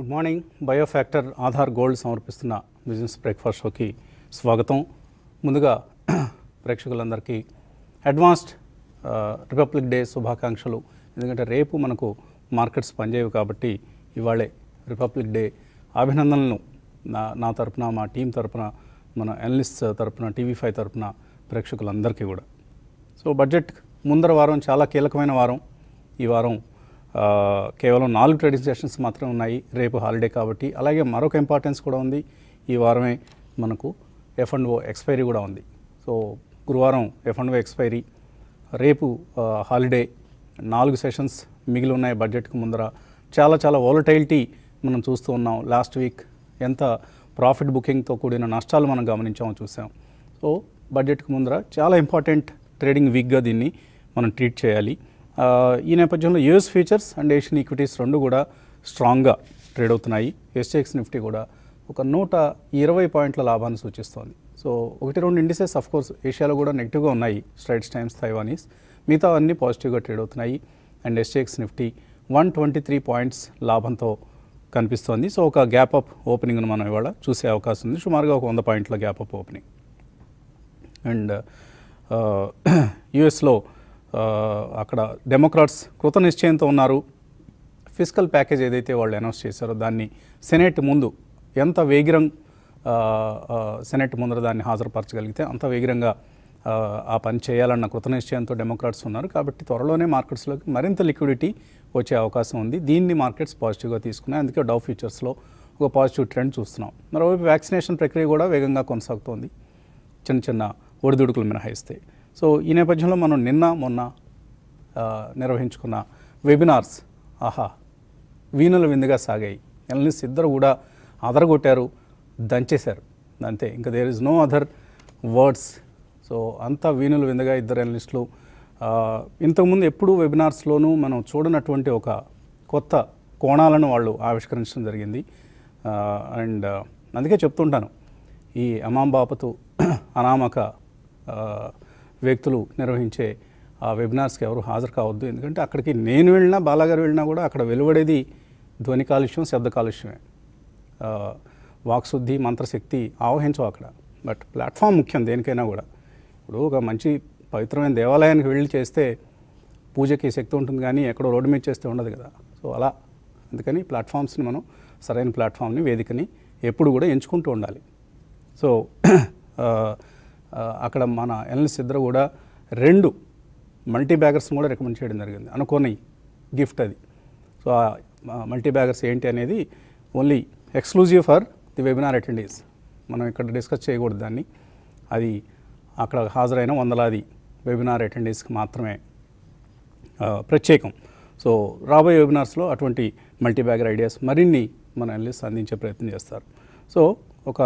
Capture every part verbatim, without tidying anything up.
Good morning. Biofactor Aadhaar gold సమర్పిస్తున్న business breakfast షోకి స్వాగతం. ముందుగా ప్రేక్షకులందరికీ అడ్వాన్స్డ్ రిపబ్లిక్ డే శుభాకాంక్షలు. ఎందుకంటే రేపు మనకు మార్కెట్స్ పనిచేయవు కాబట్టి ఇవాళే రిపబ్లిక్ డే అభినందనలను నా నా తరపున, మా టీం తరపున, మన అనలిస్ట్ తరపున, టీవీ ఫైవ్ తరపున ప్రేక్షకులందరికీ కూడా. సో బడ్జెట్ ముందర వారం చాలా కీలకమైన వారం. ఈ వారం కేవలం నాలుగు ట్రేడింగ్ సెషన్స్ మాత్రమే ఉన్నాయి, రేపు హాలిడే కాబట్టి. అలాగే మరొక ఇంపార్టెన్స్ కూడా ఉంది, ఈ వారమే మనకు ఎఫ్ అండ్ ఓ ఎక్స్పైరీ కూడా ఉంది. సో గురువారం ఎఫ్ అండ్ ఓ ఎక్స్పైరీ, రేపు హాలిడే, నాలుగు సెషన్స్ మిగిలి ఉన్నాయి బడ్జెట్కి ముందర. చాలా చాలా వాలటైలిటీ మనం చూస్తూ ఉన్నాం. లాస్ట్ వీక్ ఎంత ప్రాఫిట్ బుకింగ్తో కూడిన నష్టాలు మనం గమనించామో చూసాం. సో బడ్జెట్కి ముందర చాలా ఇంపార్టెంట్ ట్రేడింగ్ వీక్గా దీన్ని మనం ట్రీట్ చేయాలి. ఈ నేపథ్యంలో US futures and Asian equities రెండు కూడా స్ట్రాంగ్గా ట్రేడ్ అవుతున్నాయి. ఎస్జీఎక్స్ నిఫ్టీ కూడా ఒక నూట ఇరవై పాయింట్ల లాభాన్ని సూచిస్తోంది. సో ఒకటి రెండు ఇండిసెస్ అఫ్ కోర్స్ ఏషియాలో కూడా నెగిటివ్గా ఉన్నాయి, స్ట్రైట్స్ టైమ్స్, తైవానీస్, మిగతా అన్నీ పాజిటివ్గా ట్రేడ్ అవుతున్నాయి. And SGX Nifty one twenty three points లాభంతో కనిపిస్తోంది. సో ఒక గ్యాప్ అప్ ఓపెనింగ్ను మనం ఇవాళ చూసే అవకాశం ఉంది, సుమారుగా ఒక వంద పాయింట్ల గ్యాప్ అప్ ఓపెనింగ్. అండ్ యుఎస్లో అక్కడ డెమోక్రాట్స్ కృత నిశ్చయంతో ఉన్నారు. ఫిస్కల్ ప్యాకేజ్ ఏదైతే వాళ్ళు అనౌన్స్ చేశారో దాన్ని సెనేట్ ముందు ఎంత వేగిరం సెనేట్ ముందర దాన్ని హాజరుపరచగలిగితే అంత వేగిరంగా ఆ పని చేయాలన్న కృత నిశ్చయంతో డెమోక్రాట్స్ ఉన్నారు. కాబట్టి త్వరలోనే మార్కెట్స్లోకి మరింత లిక్విడిటీ వచ్చే అవకాశం ఉంది. దీన్ని మార్కెట్స్ పాజిటివ్గా తీసుకున్నాయి. అందుకే డౌ ఫ్యూచర్స్లో ఒక పాజిటివ్ ట్రెండ్ చూస్తున్నాం. మరోవైపు వ్యాక్సినేషన్ ప్రక్రియ కూడా వేగంగా కొనసాగుతోంది, చిన్న చిన్న ఒడిదుడుకులు మినహాయిస్తే. సో ఈ నేపథ్యంలో మనం నిన్న మొన్న నిర్వహించుకున్న వెబినార్స్ ఆహా వీణుల విందుగా సాగాయి. ఎనలిస్ట్ ఇద్దరు కూడా అదరగొట్టారు, దంచేశారు, అంతే, ఇంకా there is no other words. So అంతా వీణుల విందుగా ఇద్దరు ఎనలిస్టులు. ఇంతకుముందు ఎప్పుడూ వెబినార్స్లోనూ మనం చూడనటువంటి ఒక కొత్త కోణాలను వాళ్ళు ఆవిష్కరించడం జరిగింది. అండ్ అందుకే చెప్తుంటాను, ఈ అమాం బాపతు అనామక వ్యక్తులు నిర్వహించే ఆ వెబినార్స్కి ఎవరు హాజరు కావద్దు. ఎందుకంటే అక్కడికి నేను వెళ్ళినా, బాలాగారు వెళ్ళినా కూడా అక్కడ వెలువడేది ధ్వని కాలుష్యం, శబ్ద కాలుష్యమే. వాక్శుద్ధి, మంత్రశక్తి ఆవహించవు అక్కడ. బట్ ప్లాట్ఫామ్ ముఖ్యం దేనికైనా కూడా. ఇప్పుడు ఒక మంచి పవిత్రమైన దేవాలయానికి వెళ్ళి చేస్తే పూజకి శక్తి ఉంటుంది, కానీ ఎక్కడో రోడ్డు మీద చేస్తే ఉండదు కదా. సో అలా అందుకని ప్లాట్ఫామ్స్ని మనం సరైన ప్లాట్ఫామ్ని, వేదికని ఎప్పుడు కూడా ఎంచుకుంటూ ఉండాలి. సో అక్కడ మన ఎనలిస్ట్ ఇద్దరు కూడా రెండు మల్టీ బ్యాగర్స్ని కూడా రికమెండ్ చేయడం జరిగింది. అనుకోని గిఫ్ట్ అది. సో ఆ మల్టీ బ్యాగర్స్ ఏంటి అనేది only exclusive for the webinar attendees. మనం ఇక్కడ డిస్కస్ చేయకూడదు దాన్ని. అది అక్కడ హాజరైన వందలాది వెబినార్ అటెండీస్కి మాత్రమే ప్రత్యేకం. సో రాబోయే వెబినార్స్లో అటువంటి మల్టీ బ్యాగర్ ఐడియాస్ మరిన్ని మన ఎనలిస్ట్ అందించే ప్రయత్నం చేస్తారు. సో ఒక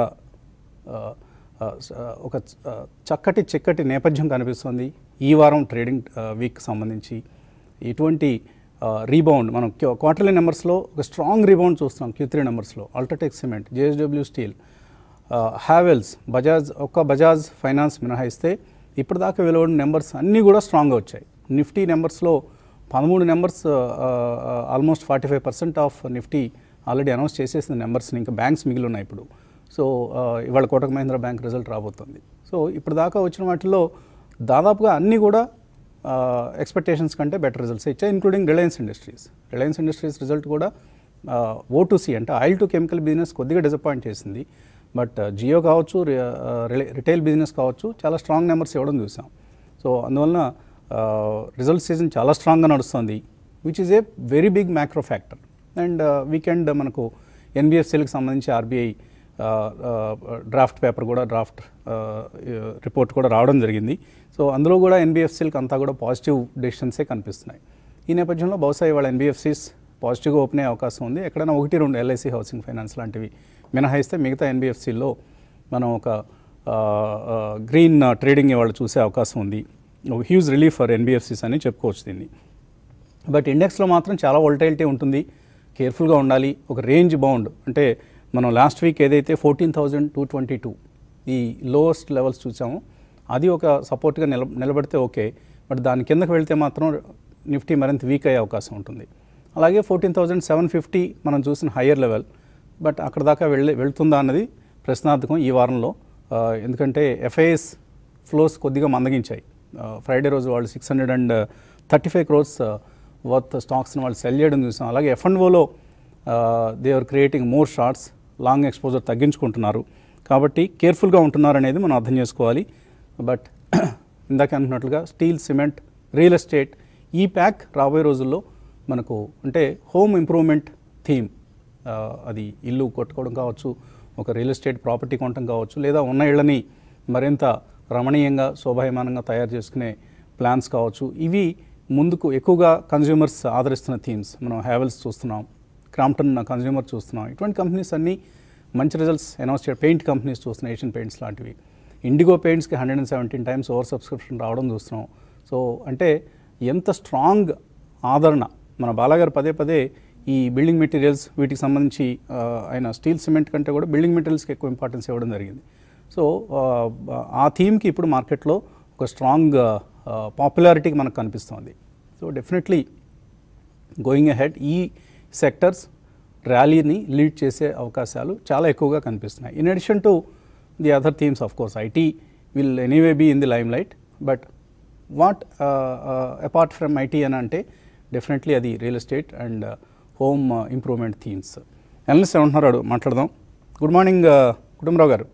ఒక చక్కటి చిక్కటి నేపథ్యం కనిపిస్తుంది ఈ వారం ట్రేడింగ్ వీక్ సంబంధించి. ఇటువంటి రీబౌండ్ మనం క్వార్టర్లీ నెంబర్స్లో ఒక స్ట్రాంగ్ రీబౌండ్ చూస్తున్నాం. క్యూ త్రీ నెంబర్స్లో అల్ట్రాటెక్ సిమెంట్, జేఎస్డబ్ల్యూ స్టీల్, హ్యావెల్స్, బజాజ్, ఒక్క బజాజ్ ఫైనాన్స్ మినహాయిస్తే ఇప్పటిదాకా వెలువడిన నెంబర్స్ అన్నీ కూడా స్ట్రాంగ్గా వచ్చాయి. నిఫ్టీ నెంబర్స్లో పదమూడు numbers, almost forty five percent of Nifty already announce చేసేసిన నెంబర్స్ని, ఇంకా బ్యాంక్స్ మిగిలి ఉన్నాయి ఇప్పుడు. సో ఇవాళ కోటక్ మహీంద్రా బ్యాంక్ రిజల్ట్ రాబోతుంది. సో ఇప్పుడు దాకా వచ్చిన వాటిల్లో దాదాపుగా అన్నీ కూడా ఎక్స్పెక్టేషన్స్ కంటే బెటర్ రిజల్ట్స్ ఇచ్చాయి, including Reliance industries. Reliance industries result కూడా ఓ టు సి అంటే ఆయిల్ టు కెమికల్ బిజినెస్ కొద్దిగా డిసప్పాయింట్ చేసింది. బట్ జియో కావచ్చు, రిటైల్ బిజినెస్ కావచ్చు, చాలా స్ట్రాంగ్ నెంబర్స్ ఇవ్వడం చూసాం. సో అందువలన రిజల్ట్ సీజన్ చాలా స్ట్రాంగ్గా నడుస్తుంది, which is a very big macro factor. And weekend మనకు ఎన్బిఎఫ్సిలకు సంబంధించి ఆర్బీఐ డ్రాఫ్ట్ పేపర్ కూడా, డ్రాఫ్ట్ రిపోర్ట్ కూడా రావడం జరిగింది. సో అందులో కూడా ఎన్బిఎఫ్సిలకు అంతా కూడా పాజిటివ్ డెసిషన్సే కనిపిస్తున్నాయి. ఈ నేపథ్యంలో బహుశా ఇవాళ ఎన్బిఎఫ్సిస్ పాజిటివ్గా ఓపెన్ అయ్యే అవకాశం ఉంది. ఎక్కడైనా ఒకటి రెండు ఎల్ఐసి హౌసింగ్ ఫైనాన్స్ లాంటివి మినహాయిస్తే మిగతా ఎన్బిఎఫ్సిల్లో మనం ఒక గ్రీన్ ట్రేడింగ్ ఇవాళ చూసే అవకాశం ఉంది. హ్యూజ్ రిలీఫ్ ఫర్ ఎన్బిఎఫ్సిస్ అని చెప్పుకోవచ్చు దీన్ని. బట్ ఇండెక్స్లో మాత్రం చాలా వోల్టైలిటీ ఉంటుంది, కేర్ఫుల్గా ఉండాలి. ఒక రేంజ్ బౌండ్ అంటే మనం లాస్ట్ వీక్ ఏదైతే fourteen thousand two twenty two ఈ లోయెస్ట్ లెవెల్స్ చూసామో అది ఒక సపోర్ట్గా నిల నిలబడితే ఓకే. బట్ దాని కిందకు వెళ్తే మాత్రం నిఫ్టీ మరింత వీక్ అయ్యే అవకాశం ఉంటుంది. అలాగే ఫోర్టీన్ థౌజండ్ సెవెన్ ఫిఫ్టీ మనం చూసిన హయ్యర్ లెవెల్, బట్ అక్కడ దాకా వెళ్ళి వెళ్తుందా అన్నది ప్రశ్నార్థకం ఈ వారంలో. ఎందుకంటే ఎఫ్ఐఎస్ ఫ్లోస్ కొద్దిగా మందగించాయి. ఫ్రైడే రోజు వాళ్ళు six hundred and thirty five crores worth స్టాక్స్ని వాళ్ళు సెల్ చేయడం చూసాం. అలాగే ఎఫ్ అండ్ ఓలో they are creating more shorts, long exposure తగ్గించుకుంటున్నారు. కాబట్టి కేర్ఫుల్గా ఉంటున్నారు అనేది మనం అర్థం చేసుకోవాలి. బట్ ఇందాక అనుకున్నట్లుగా స్టీల్, సిమెంట్, రియల్ ఎస్టేట్ ఈ ప్యాక్ రాబోయే రోజుల్లో మనకు అంటే హోమ్ ఇంప్రూవ్మెంట్ థీమ్, అది ఇల్లు కొట్టుకోవడం కావచ్చు, ఒక రియల్ ఎస్టేట్ ప్రాపర్టీ కొనడం కావచ్చు, లేదా ఉన్న ఇళ్ళని మరింత రమణీయంగా శోభాయమానంగా తయారు చేసుకునే ప్లాన్స్ కావచ్చు, ఇవి ముందుకు ఎక్కువగా కన్జ్యూమర్స్ ఆదరిస్తున్న థీమ్స్. మనం హ్యావెల్స్ చూస్తున్నాం, క్రాంప్టన్ కన్జ్యూమర్ చూస్తున్నాం. ఇటువంటి కంపెనీస్ అన్నీ మంచి రిజల్ట్స్ అనౌన్స్ చేయడం, పెయింట్ కంపెనీస్ చూస్తున్నాం, ఏషియన్ పెయింట్స్ లాంటివి. ఇండిగో పెయింట్స్కి hundred and seventeen times over subscription రావడం చూస్తున్నాం. సో అంటే ఎంత స్ట్రాంగ్ ఆదరణ. మన బాలాగారు పదే పదే ఈ బిల్డింగ్ మెటీరియల్స్ వీటికి సంబంధించి ఆయన స్టీల్, సిమెంట్ కంటే కూడా బిల్డింగ్ మెటీరియల్స్కి ఎక్కువ ఇంపార్టెన్స్ ఇవ్వడం జరిగింది. సో ఆ థీమ్కి ఇప్పుడు మార్కెట్లో ఒక స్ట్రాంగ్ పాపులారిటీకి మనకు కనిపిస్తుంది. సో డెఫినెట్లీ గోయింగ్ అహెడ్ ఈ సెక్టర్స్ ర్యాలీని లీడ్ చేసే అవకాశాలు చాలా ఎక్కువగా కనిపిస్తున్నాయి. In addition to the other themes, of course IT will anyway be in the limelight, but what apart from IT అని అంటే డెఫినెట్లీ అది real estate and home improvement themes. Analyst ఏమంటున్నారు మాట్లాడదాం. గుడ్ మార్నింగ్ కుటుంబరావు గారు.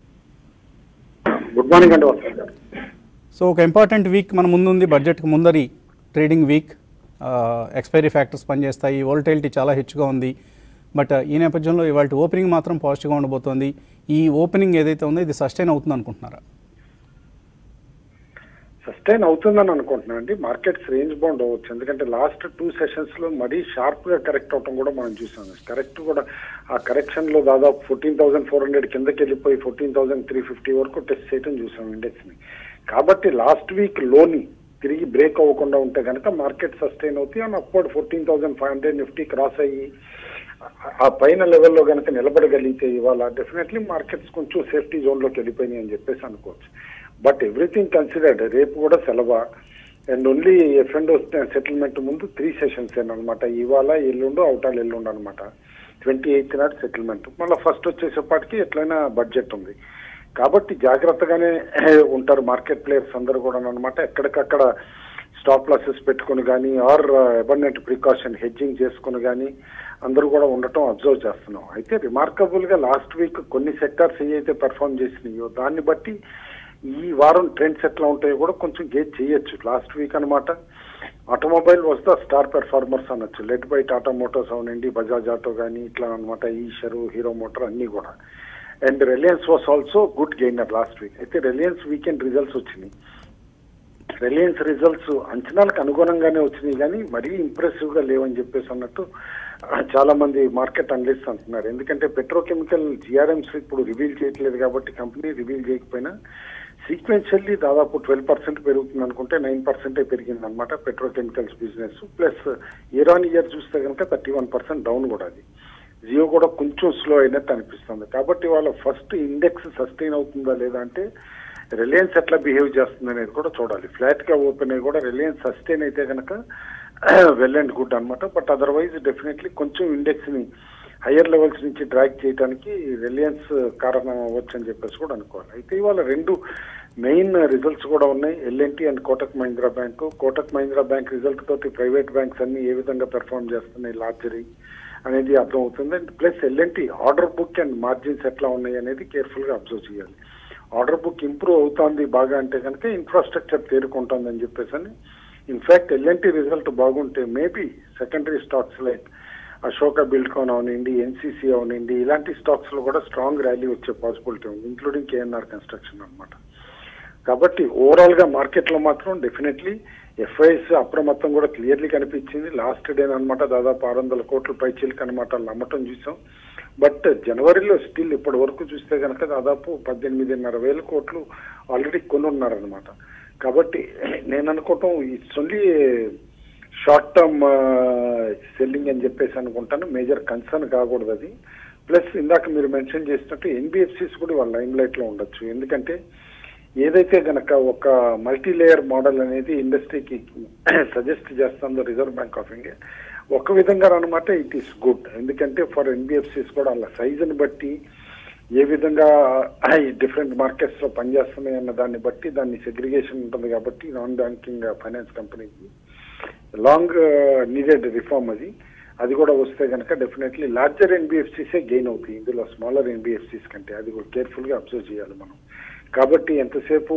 Good morning అండి. So ఒక important week మన ముందుంది, బడ్జెట్కి ముందరి ట్రేడింగ్ వీక్. ఎక్స్పైరీ ఫ్యాక్టర్స్ పనిచేస్తాయి, వోల్టైలిటీ చాలా హెచ్చుగా ఉంది. బట్ ఈ నేపథ్యంలో ఇవాళ ఓపెనింగ్ మాత్రం పాజిటివ్గా ఉండబోతోంది. ఈ ఓపెనింగ్ ఏదైతే ఉందో ఇది సస్టైన్ అవుతుంది అనుకుంటున్నారా? సస్టైన్ అవుతుందని అనుకుంటున్నాను అండి. మార్కెట్స్ రేంజ్ బౌండ్ అవ్వచ్చు, ఎందుకంటే లాస్ట్ టూ సెషన్స్ లో మరీ షార్ప్ గా కరెక్ట్ అవటం కూడా మనం చూసాం. కరెక్ట్ కూడా ఆ కరెక్షన్ లో దాదాపు ఫోర్టీన్ థౌసండ్ ఫోర్ హండ్రెడ్ కిందకి వెళ్ళిపోయి ఫోర్టీన్ థౌసండ్ త్రీ ఫిఫ్టీ వరకు టెస్ట్ చేయడం చూసాం ఇండెక్స్ ని. కాబట్టి లాస్ట్ వీక్ లోని తిరిగి బ్రేక్ అవ్వకుండా ఉంటే కనుక మార్కెట్ సస్టైన్ అవుతాయి. And upward fourteen thousand five hundred Nifty cross అయ్యి ఆ పైన లెవెల్లో కనుక నిలబడగలిగితే ఇవాళ డెఫినెట్లీ మార్కెట్స్ కొంచెం సేఫ్టీ జోన్ లోకి వెళ్ళిపోయినాయి అని చెప్పేసి అనుకోవచ్చు. బట్ ఎవ్రీథింగ్ కన్సిడర్డ్ రేపు కూడా సెలవు and only F and settlement ముందు త్రీ సెషన్స్ అనమాట. ఇవాళ ఎల్లుండు, అవుటాల్ ఎల్లుండు అనమాట. ట్వంటీ ఎయిత్ నాడు సెటిల్మెంట్. మళ్ళీ ఫస్ట్ వచ్చేసేపాటికి ఎట్లయినా బడ్జెట్ ఉంది కాబట్టి జాగ్రత్తగానే ఉంటారు మార్కెట్ ప్లేయర్స్ అందరూ కూడా అనమాట. ఎక్కడికక్కడ స్టాప్ లాసెస్ పెట్టుకుని కానీ ఆర్ అబండెంట్ ప్రికాషన్ హెడ్జింగ్ చేసుకుని కానీ అందరూ కూడా ఉండటం అబ్జర్వ్ చేస్తున్నాం. అయితే రిమార్కబుల్ గా లాస్ట్ వీక్ కొన్ని సెక్టార్స్ ఏవైతే పెర్ఫార్మ్ చేసినాయో దాన్ని బట్టి ఈ వారం ట్రెండ్స్ ఎట్లా ఉంటాయో కూడా కొంచెం గేజ్ చేయొచ్చు. లాస్ట్ వీక్ అనమాట automobile was the star performers అనొచ్చు, లెడ్ బై టాటా మోటార్స్ అవునండి, బజాజ్ ఆటో కానీ ఇట్లా అనమాట, ఈషరు, హీరో మోటార్ అన్ని కూడా. And Reliance was also good gainer last week. అయితే రిలయన్స్ వీకెండ్ రిజల్ట్స్ వచ్చినాయి. రిలయన్స్ రిజల్ట్స్ అంచనాలకు అనుగుణంగానే వచ్చినాయి కానీ మరీ ఇంప్రెసివ్ గా లేవని చెప్పేసి అన్నట్టు చాలా మంది మార్కెట్ అనలిస్ట్ అంటున్నారు. ఎందుకంటే పెట్రోకెమికల్ జిఆర్ఎంస్ ఇప్పుడు రివీల్ చేయట్లేదు కాబట్టి కంపెనీ రివీల్ చేయకపోయినా సీక్వెన్షియల్లీ దాదాపు ట్వెల్వ్ పర్సెంట్ పెరుగుతుంది అనుకుంటే నైన్ పర్సెంటే పెరిగింది అనమాట petrochemicals business. Plus year on year చూస్తే కనుక థర్టీ వన్ పర్సెంట్ డౌన్ కూడా. అది జియో కూడా కొంచెం స్లో అయినట్టు అనిపిస్తుంది. కాబట్టి వాళ్ళ ఫస్ట్ ఇండెక్స్ సస్టైన్ అవుతుందా లేదా అంటే రిలయన్స్ ఎట్లా బిహేవ్ చేస్తుంది అనేది కూడా చూడాలి. ఫ్లాట్ గా ఓపెన్ అయ్యి కూడా రిలయన్స్ సస్టైన్ అయితే కనుక వెల్ అండ్ గుడ్ అనమాట. బట్ అదర్వైజ్ డెఫినెట్లీ కొంచెం ఇండెక్స్ ని హయ్యర్ లెవెల్స్ నుంచి డ్రాగ్ చేయడానికి రిలయన్స్ కారణం అవ్వచ్చు అని చెప్పేసి కూడా అనుకోవాలి. అయితే ఇవాళ రెండు మెయిన్ రిజల్ట్స్ కూడా ఉన్నాయి, LNT and Kotak Mahindra bank. Kotak Mahindra bank result తోటి ప్రైవేట్ బ్యాంక్స్ అన్ని ఏ విధంగా పెర్ఫార్మ్ చేస్తున్నాయి లార్జరీ అనేది అర్థం అవుతుంది. And plus LNT order book and margins ఎట్లా ఉన్నాయి అనేది కేర్ఫుల్ గా అబ్జర్వ్ చేయాలి. ఆర్డర్ బుక్ ఇంప్రూవ్ అవుతుంది బాగా అంటే కనుక ఇన్ఫ్రాస్ట్రక్చర్ తేరుకుంటుంది అని చెప్పేసి అని. ఇన్ఫాక్ట్ ఎల్ఎన్టీ రిజల్ట్ బాగుంటే maybe secondary stocks like Ashoka Buildcon అవనండి, ఎన్సీసీ అవనండి, ఇలాంటి స్టాక్స్ లో కూడా స్ట్రాంగ్ ర్యాలీ వచ్చే పాసిబిలిటీ ఉంది, ఇంక్లూడింగ్ కేఎన్ఆర్ కన్స్ట్రక్షన్ అనమాట. కాబట్టి ఓవరాల్ గా మార్కెట్ లో మాత్రం డెఫినెట్లీ ఎఫ్ఐఎస్ అప్రమత్తం కూడా క్లియర్లీ కనిపించింది. లాస్ట్ డే అనమాట దాదాపు ఆరు వందల కోట్ల పైచీలకి అనమాట నమ్మటం చూసాం. బట్ జనవరిలో స్టిల్ ఇప్పటి వరకు చూస్తే కనుక దాదాపు పద్దెనిమిదిన్నర వేల కోట్లు ఆల్రెడీ కొనున్నారనమాట. కాబట్టి నేను అనుకోవటం it's only short term selling అని చెప్పేసి అనుకుంటాను, మేజర్ కన్సర్న్ కాకూడదు అది. ప్లస్ ఇందాక మీరు మెన్షన్ చేసినట్టు ఎన్బిఎఫ్సిస్ కూడా వాళ్ళ లైమ్ లైట్ లో ఉండొచ్చు. ఎందుకంటే ఏదైతే గనక ఒక మల్టీ లేయర్ మోడల్ అనేది ఇండస్ట్రీకి సజెస్ట్ చేస్తుందో రిజర్వ్ బ్యాంక్ ఆఫ్ ఇండియా, ఒక విధంగా అనమాట ఇట్ ఈస్ గుడ్. ఎందుకంటే ఫర్ ఎన్బిఎఫ్సిస్ కూడా అలా సైజుని బట్టి ఏ విధంగా ఈ డిఫరెంట్ మార్కెట్స్ లో పనిచేస్తున్నాయి అన్న దాన్ని బట్టి దాన్ని సెగ్రిగేషన్ ఉంటుంది కాబట్టి నాన్ బ్యాంకింగ్ ఫైనాన్స్ కంపెనీకి లాంగ్ నీడెడ్ రిఫార్మ్ అది అది కూడా వస్తే కనుక డెఫినెట్లీ లార్జర్ ఎన్బిఎఫ్సిసే గెయిన్ అవుతాయి ఇందులో స్మాలర్ ఎన్బిఎఫ్సిస్ కంటే. అది కూడా కేర్ఫుల్ గా అబ్జర్వ్ చేయాలి మనం. కాబట్టి ఎంతసేపు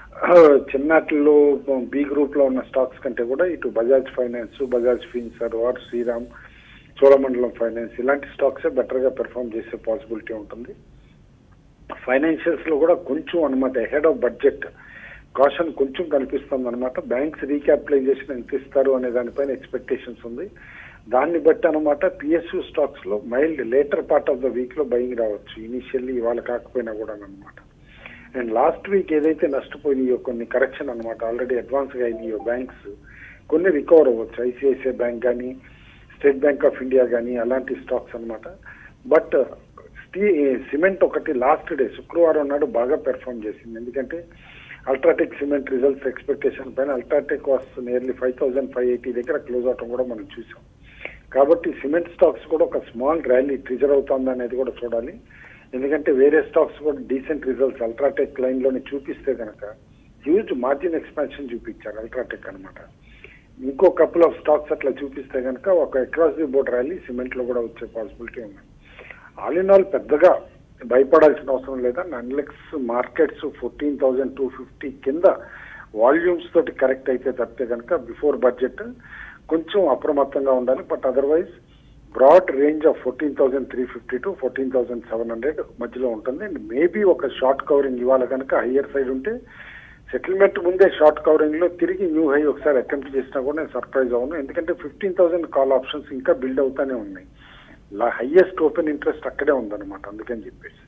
చిన్నట్లో బి గ్రూప్ లో ఉన్న స్టాక్స్ కంటే కూడా ఇటు Bajaj finance, Bajaj Finserv or Shriram, Cholamandalam finance ఇలాంటి స్టాక్సే బెటర్ గా పెర్ఫామ్ చేసే పాసిబిలిటీ ఉంటుంది. ఫైనాన్షియల్స్ లో కూడా కొంచెం అనమాట హెడ్ ఆఫ్ బడ్జెట్ కాషన్ కొంచెం కనిపిస్తుంది అనమాట. బ్యాంక్స్ రీక్యాపిటలైజేషన్ ఎంత ఇస్తారు అనే దానిపైన ఎక్స్పెక్టేషన్స్ ఉంది. దాన్ని బట్టి అనమాట పిఎస్యూ స్టాక్స్ లో mild later part of the week లో బయింగ్ రావచ్చు, ఇనిషియల్లీ ఇవాళ కాకపోయినా కూడా అనమాట. అండ్ లాస్ట్ వీక్ ఏదైతే నష్టపోయినాయో కొన్ని కరెక్షన్ అనమాట ఆల్రెడీ అడ్వాన్స్ గా అయినాయో బ్యాంక్స్ కొన్ని రికవర్ అవ్వచ్చు. ఐసిఐసిఐ బ్యాంక్ కానీ, స్టేట్ బ్యాంక్ ఆఫ్ ఇండియా కానీ అలాంటి స్టాక్స్ అనమాట. బట్ స్టీ సిమెంట్ ఒకటి లాస్ట్ డే శుక్రవారం నాడు బాగా పెర్ఫామ్ చేసింది. ఎందుకంటే అల్ట్రాటెక్ సిమెంట్ రిజల్ట్స్ ఎక్స్పెక్టేషన్ పైన UltraTech was nearly five thousand five eighty దగ్గర క్లోజ్ అవటం కూడా మనం చూసాం. కాబట్టి సిమెంట్ స్టాక్స్ కూడా ఒక స్మాల్ ర్యాలీ ట్రిజర్ అవుతుంది అనేది కూడా చూడాలి. ఎందుకంటే వేరే స్టాక్స్ కూడా డీసెంట్ రిజల్ట్స్ అల్ట్రాటెక్ లైన్ లోనే చూపిస్తే కనుక హ్యూజ్ మార్జిన్ ఎక్స్పాన్షన్ చూపించారు అల్ట్రాటెక్ అనమాట. ఇంకో కపుల్ ఆఫ్ స్టాక్స్ అట్లా చూపిస్తే కనుక ఒక across the board rally cement లో కూడా వచ్చే పాసిబిలిటీ ఉంది. ఆల్ ఇన్ ఆల్ పెద్దగా భయపడాల్సిన అవసరం లేదా. Unless markets fourteen thousand two fifty కింద వాల్యూమ్స్ తోటి కరెక్ట్ అయితే తప్పితే కనుక బిఫోర్ బడ్జెట్ కొంచెం అప్రమత్తంగా ఉండాలి. But otherwise broad range of fourteen thousand three fifty to fourteen thousand seven hundred మధ్యలో ఉంటుంది. అండ్ మేబీ ఒక షార్ట్ కవరింగ్ ఇవాళ కనుక హయ్యర్ సైడ్ ఉంటే సెటిల్మెంట్ ముందే షార్ట్ కవరింగ్ లో తిరిగి న్యూ హై ఒకసారి అటెంప్ట్ చేసినా కూడా నేను సర్ప్రైజ్ అవును. ఎందుకంటే ఫిఫ్టీన్ థౌసండ్ కాల్ ఆప్షన్స్ ఇంకా బిల్డ్ అవుతానే ఉన్నాయి. హైయెస్ట్ ఓపెన్ ఇంట్రెస్ట్ అక్కడే ఉందన్నమాట, అందుకని చెప్పేసి.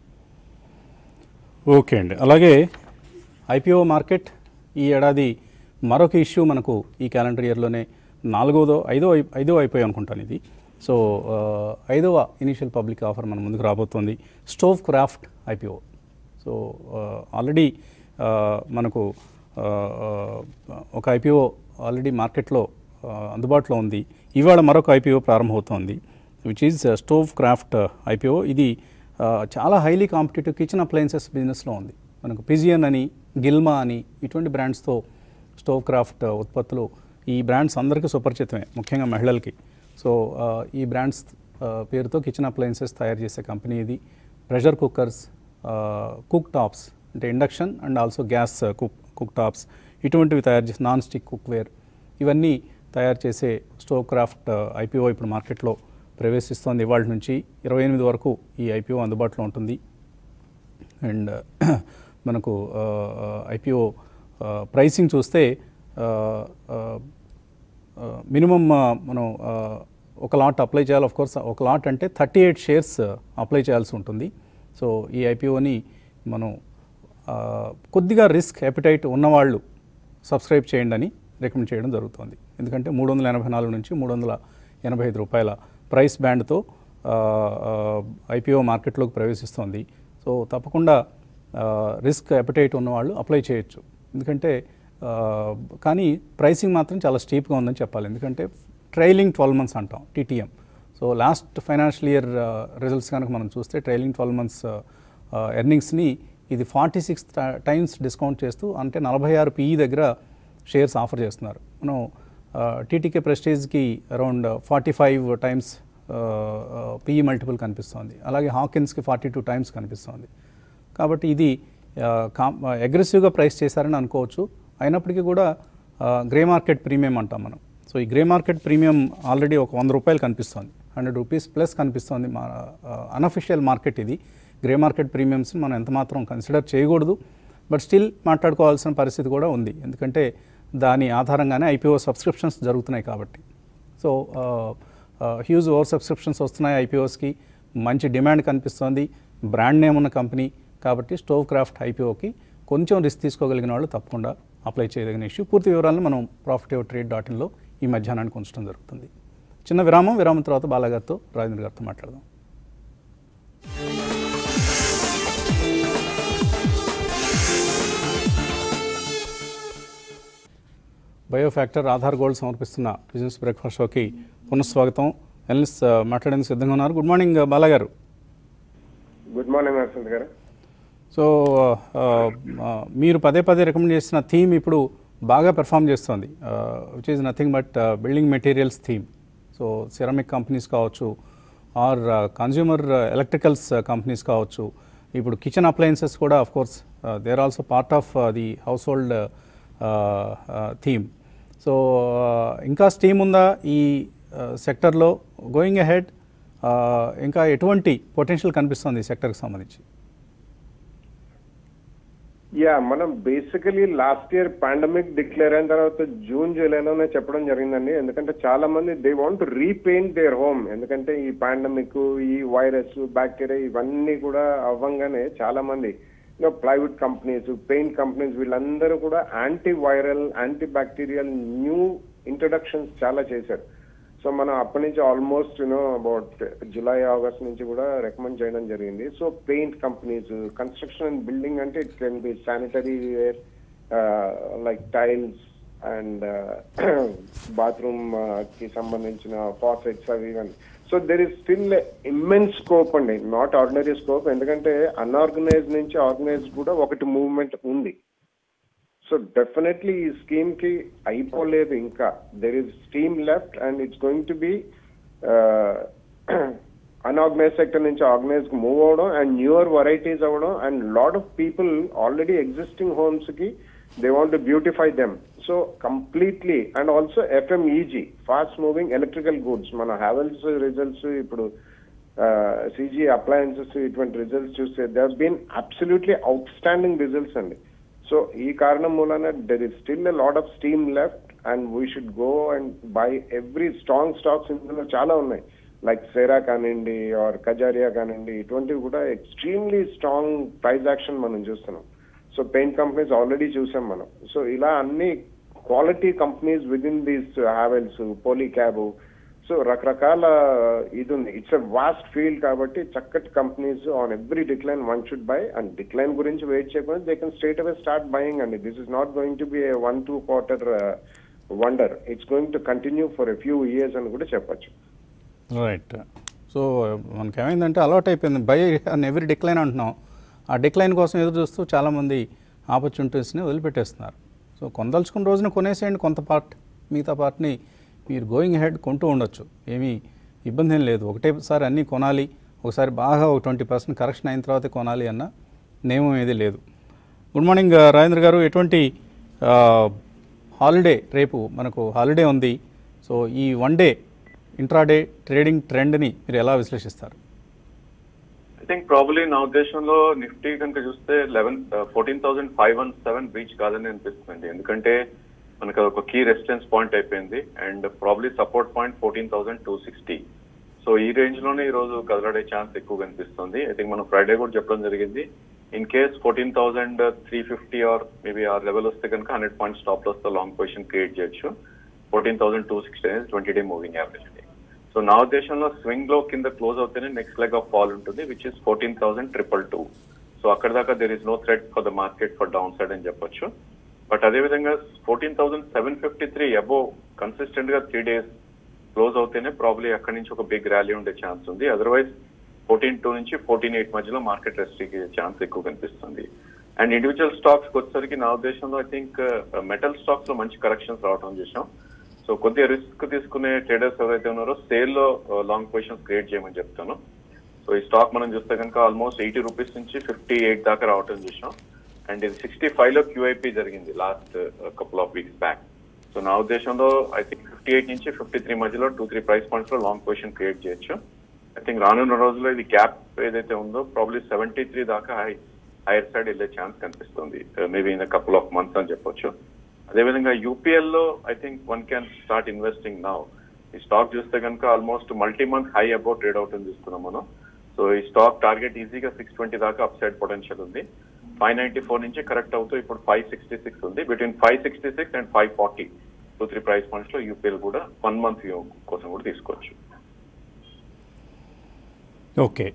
ఓకే అండి. అలాగే ఐపీఓ మార్కెట్ ఈ ఏడాది మరొక ఇష్యూ మనకు ఈ క్యాలెండర్ ఇయర్లోనే నాలుగోదో ఐదో ఐదో అయిపోయి అనుకుంటాను ఇది. సో ఐదవ ఇనిషియల్ పబ్లిక్ ఆఫర్ మన ముందుకు రాబోతోంది, Stove Kraft IPO. So already మనకు ఒక ఐపీఓ ఆల్రెడీ మార్కెట్లో అందుబాటులో ఉంది. ఇవాళ మరొక ఐపీఓ ప్రారంభమవుతోంది, which is Stove Kraft IPO. ఇది చాలా హైలీ కాంపిటేటివ్ కిచెన్ అప్లయన్సెస్ బిజినెస్లో ఉంది. మనకు పిజియన్ అని, గిల్మా అని ఇటువంటి బ్రాండ్స్తో స్టోవ్ క్రాఫ్ట్ ఉత్పత్తులు, ఈ బ్రాండ్స్ అందరికీ సుపరిచితమే, ముఖ్యంగా మహిళలకి. సో ఈ బ్రాండ్స్ పేరుతో కిచెన్ అప్లయన్సెస్ తయారు చేసే కంపెనీ ఇది. ప్రెషర్ కుక్కర్స్, కుక్ టాప్స్ అంటే induction and also gas cook cook tops ఇటువంటివి తయారు చేసే నాన్ స్టిక్ కుక్వేర్ ఇవన్నీ తయారు చేసే స్టోవ్ క్రాఫ్ట్ ఐపీఓ ఇప్పుడు మార్కెట్లో ప్రవేశిస్తోంది. ఇవాళ నుంచి ఇరవై ఎనిమిది వరకు ఈ ఐపీఓ అందుబాటులో ఉంటుంది. అండ్ మనకు ఐపీఓ ప్రైసింగ్ చూస్తే మినిమం మనం ఒక లాట్ అప్లై చేయాలి. ఆఫ్ కోర్స్ ఒక లాట్ అంటే థర్టీ ఎయిట్ షేర్స్ అప్లై చేయాల్సి ఉంటుంది. సో ఈ ఐపీఓని మనం కొద్దిగా రిస్క్ ఎపిటైట్ ఉన్నవాళ్ళు సబ్స్క్రైబ్ చేయండి అని రికమెండ్ చేయడం జరుగుతుంది. ఎందుకంటే మూడు వందల ఎనభై నాలుగు నుంచి మూడు వందల ఎనభై ఐదు రూపాయల ప్రైస్ బ్యాండ్తో ఐపీఓ మార్కెట్లోకి ప్రవేశిస్తోంది. సో తప్పకుండా రిస్క్ ఎపిటైట్ ఉన్నవాళ్ళు అప్లై చేయొచ్చు. ఎందుకంటే కానీ ప్రైసింగ్ మాత్రం చాలా స్టీప్గా ఉందని చెప్పాలి. ఎందుకంటే ట్రైలింగ్ ట్వెల్వ్ మంత్స్ అంటాం TTM. So last financial year results కనుక మనం చూస్తే ట్రైలింగ్ ట్వెల్వ్ మంత్స్ ఎర్నింగ్స్ని ఇది ఫార్టీ సిక్స్ టైమ్స్ డిస్కౌంట్ చేస్తూ, అంటే నలభై ఆరు పిఈ దగ్గర షేర్స్ ఆఫర్ చేస్తున్నారు. మనం టీటీకే ప్రెస్టీజ్కి around forty five times PE multiple కనిపిస్తోంది. అలాగే హాకిన్స్కి ఫార్టీ టూ టైమ్స్ కనిపిస్తోంది. కాబట్టి ఇది కా అగ్రెసివ్గా ప్రైస్ చేశారని అనుకోవచ్చు. అయినప్పటికీ కూడా గ్రే మార్కెట్ ప్రీమియం అంటాం మనం. సో ఈ గ్రే మార్కెట్ ప్రీమియం ఆల్రెడీ ఒక వంద రూపాయలు కనిపిస్తోంది, హండ్రెడ్ రూపీస్ ప్లస్ కనిపిస్తోంది. మా అన్అఫిషియల్ మార్కెట్ ఇది. గ్రే మార్కెట్ ప్రీమియమ్స్ని మనం ఎంత మాత్రం కన్సిడర్ చేయకూడదు, బట్ స్టిల్ మాట్లాడుకోవాల్సిన పరిస్థితి కూడా ఉంది. ఎందుకంటే దాని ఆధారంగానే ఐపీఓ సబ్స్క్రిప్షన్స్ జరుగుతున్నాయి కాబట్టి. సో హ్యూజ్ ఓవర్ సబ్స్క్రిప్షన్స్ వస్తున్నాయి ఐపీఓస్కి, మంచి డిమాండ్ కనిపిస్తోంది, బ్రాండ్ నేమ్ ఉన్న కంపెనీ కాబట్టి స్టోవ్ క్రాఫ్ట్ ఐపీఓకి కొంచెం రిస్క్ తీసుకోగలిగిన వాళ్ళు తప్పకుండా అప్లై చేయదగిన ఇష్యూ. పూర్తి వివరాలను మనం ప్రాఫిట్ ట్రేడ్ డాట్ ఇన్లో ఈ మధ్యాహ్నానికి ఉంచడం జరుగుతుంది. చిన్న విరామం, విరామం తర్వాత బాలాగారితో రాజేంద్ర గారితో మాట్లాడదాం. బయోఫ్యాక్టర్ ఆధార్ గోల్డ్ సమర్పిస్తున్న బిజినెస్ బ్రేక్ఫాస్ట్ షోకి పునఃస్వాగతం. ఎనలిస్ట్ మాట్లాడేందుకు సిద్ధంగా ఉన్నారు. గుడ్ మార్నింగ్ బాలా గారు. గుడ్ మార్నింగ్ వసంత్ గారు. సో మీరు పదే పదే రికమెండ్ చేసిన థీమ్ ఇప్పుడు బాగా పెర్ఫామ్ చేస్తుంది, which is nothing but building materials theme. So ceramic companies కావచ్చు, ఆర్ కన్జ్యూమర్ ఎలక్ట్రికల్స్ కంపెనీస్ కావచ్చు, ఇప్పుడు కిచెన్ అప్లయన్సెస్ కూడా of course they are also part of the household theme. So ఇంకా steam ఉందా ఈ సెక్టర్లో గోయింగ్ అహెడ్? ఇంకా ఎటువంటి పొటెన్షియల్ కనిపిస్తుంది ఈ సెక్టర్కి సంబంధించి? యా మనం basically last year pandemic declare అయిన తర్వాత జూన్ జూలైలోనే చెప్పడం జరిగిందండి. ఎందుకంటే చాలా మంది they want to repaint their home. ఎందుకంటే ఈ పాండమిక్, ఈ వైరస్, బ్యాక్టీరియా ఇవన్నీ కూడా అవ్వంగానే చాలా మంది ప్లైవుడ్ కంపెనీస్, పెయింట్ కంపెనీస్ వీళ్ళందరూ కూడా anti viral, anti bacterial new introductions చాలా చేశారు. సో మనం అప్పటి నుంచి almost you know about July August నుంచి కూడా రికమెండ్ చేయడం జరిగింది. So paint companies, construction and building అంటే it can be sanitary ware like tiles and bathroom కి సంబంధించిన ఫాసెట్స్ అవి ఇవన్నీ. So there is still immense scope అండి, నాట్ ఆర్డినరీ స్కోప్. ఎందుకంటే అన్ఆర్గనైజ్ నుంచి ఆర్గనైజ్ కూడా ఒకటి మూవ్మెంట్ ఉంది. సో డెఫినెట్లీ ఈ స్కీమ్ కి అయిపోలేదు ఇంకా. There is steam left and it's going to be unorganise sector నుంచి ఆర్గనైజ్ కి మూవ్ అవడం అండ్ న్యూయర్ వెరైటీస్ అవ్వడం and lot of people already existing homes కి they want to beautify them. So completely and also FMEG, fast moving electrical goods, మన Havells results ఇప్పుడు CG appliances ఇటువంటి results చూస్తే they have been absolutely outstanding results అండి. So ఈ కారణం మూలన there is still a lot of steam left and we should go and buy every strong stocks. ఇందులో చాలా ఉన్నాయి, లైక్ సెరా కానివ్వండి ఆర్ కజారియా కానివ్వండి, ఇటువంటివి కూడా ఎక్స్ట్రీమ్లీ స్ట్రాంగ్ ప్రైస్ యాక్షన్ మనం చూస్తున్నాం. సో పెయింట్ కంపెనీస్ ఆల్రెడీ చూసాం మనం. సో ఇలా అన్ని quality companies within these Havells, Polycab, so రకరకాల ఇది ఉంది. ఇట్స్ ఎ వాస్ట్ ఫీల్డ్ కాబట్టి చక్కటి companies on every decline one should buy. And decline గురించి వెయిట్ చేయకుండా they can straight away start buying అండి. This is not going to be a one two quarter wonder. It's going to continue for a few years అని కూడా చెప్పచ్చు. Right. So మనకి ఏమైందంటే అలవాటు అయిపోయింది, బై అని ఎవ్రీ డిక్లైన్ అంటున్నాం. ఆ డిక్లైన్ కోసం ఎదురు చూస్తూ చాలామంది ఆపర్చునిటీస్ని వదిలిపెట్టేస్తున్నారు. సో కొందలుచుకున్న రోజున కొనేసేయండి కొంత పార్ట్, మిగతా పార్ట్ని మీరు గోయింగ్ హెడ్ కొంటూ ఉండొచ్చు, ఏమీ ఇబ్బంది ఏం లేదు. ఒకటేసారి అన్నీ కొనాలి, ఒకసారి బాగా ఒక ట్వంటీ పర్సెంట్ కరెక్షన్ అయిన తర్వాతే కొనాలి అన్న నియమం ఏది లేదు. గుడ్ మార్నింగ్ రాజేంద్ర గారు. ఎటువంటి హాలిడే, రేపు మనకు హాలిడే ఉంది. సో ఈ వన్ డే ఇంట్రాడే ట్రేడింగ్ ట్రెండ్ని మీరు ఎలా విశ్లేషిస్తారు? ఐ థింక్ ప్రాబ్లీ నా ఉద్దేశంలో నిఫ్టీ కనుక చూస్తే eleven fourteen thousand five one seven reach కాదని అనిపిస్తుంది. ఎందుకంటే మనకు ఒక కీ రెసిస్టెన్స్ పాయింట్ అయిపోయింది and probably support point fourteen thousand two sixty. So ఈ రేంజ్ లోనే ఈ రోజు కదలాడే ఛాన్స్ ఎక్కువ కనిపిస్తుంది. ఐ థింక్ మనం ఫ్రైడే కూడా చెప్పడం జరిగింది, in case fourteen thousand three fifty or maybe ఆ లెవెల్ వస్తే కనుక హండ్రెడ్ పాయింట్ స్టాప్ లాస్ తో లాంగ్ పొజిషన్ క్రియేట్ చేయొచ్చు. ఫోర్టీన్ థౌసండ్ టూ సిక్స్టీ అనేది ట్వంటీ డే మూవింగ్ యావరేజ్ అండి. సో నా ఉద్దేశంలో స్వింగ్ లో కింద క్లోజ్ అవుతేనే నెక్స్ట్ లెగ్ ఆఫ్ ఫాల్ ఉంటుంది, which is fourteen thousand triple two. So అక్కడ దాకా there is no threat for the market for down side అని చెప్పొచ్చు. బట్ అదేవిధంగా fourteen thousand seven fifty three above consistent గా త్రీ డేస్ క్లోజ్ అవుతేనే probably అక్కడి నుంచి ఒక బిగ్ ర్యాలీ ఉండే ఛాన్స్ ఉంది. అదర్వైజ్ ఫోర్టీన్ టూ నుంచి ఫోర్టీన్ ఎయిట్ మధ్యలో మార్కెట్ రెస్ట్రిక్ ఛాన్స్ ఎక్కువ కనిపిస్తుంది. అండ్ ఇండివిజువల్ స్టాక్స్ వచ్చేసరికి నా ఉద్దేశంలో ఐ థింక్ మెటల్ స్టాక్స్ లో మంచి కరెక్షన్స్ రావడం చేసాం. సో కొద్దిగా రిస్క్ తీసుకునే ట్రేడర్స్ ఎవరైతే ఉన్నారో సేల్ లో లాంగ్ పొజిషన్స్ క్రియేట్ చేయమని చెప్తాను. సో ఈ స్టాక్ మనం చూస్తే కనుక ఆల్మోస్ట్ ఎయిటీ రూపీస్ నుంచి ఫిఫ్టీ ఎయిట్ దాకా రావటం చేసాం. అండ్ ఇది సిక్స్టీ ఫైవ్ లో క్యూఐపీ జరిగింది last couple of weeks back. So నా ఉద్దేశంలో ఐ థింక్ ఫిఫ్టీ ఎయిట్ నుంచి ఫిఫ్టీ త్రీ మధ్యలో టూ త్రీ ప్రైస్ పాయింట్స్ లో లాంగ్ పొజిషన్ క్రియేట్ చేయొచ్చు. ఐ థింక్ రానున్న రోజుల్లో ఇది గ్యాప్ ఏదైతే ఉందో ప్రాబ్లీ సెవెంటీ త్రీ దాకా హై హైయర్ సైడ్ వెళ్ళే ఛాన్స్ కనిపిస్తుంది, maybe in couple of months అని చెప్పొచ్చు. అదేవిధంగా యూపీఎల్ లో I think one can start investing now. ఈ స్టాక్ చూస్తే కనుక almost multi month high about trade out అని చూస్తున్నాం మనం. సో ఈ స్టాక్ టార్గెట్ ఈజీగా సిక్స్ ట్వంటీ దాకా అప్ సైడ్ పొటెన్షియల్ ఉంది. ఫైవ్ నైన్టీ ఫోర్ నుంచి కరెక్ట్ అవుతూ ఇప్పుడు ఫైవ్ సిక్స్టీ సిక్స్ ఉంది. Between five sixty six and five forty two three price points లో యూపీఎల్ కూడా వన్ మంత్ వ్యూ కోసం కూడా తీసుకోవచ్చు. ఓకే.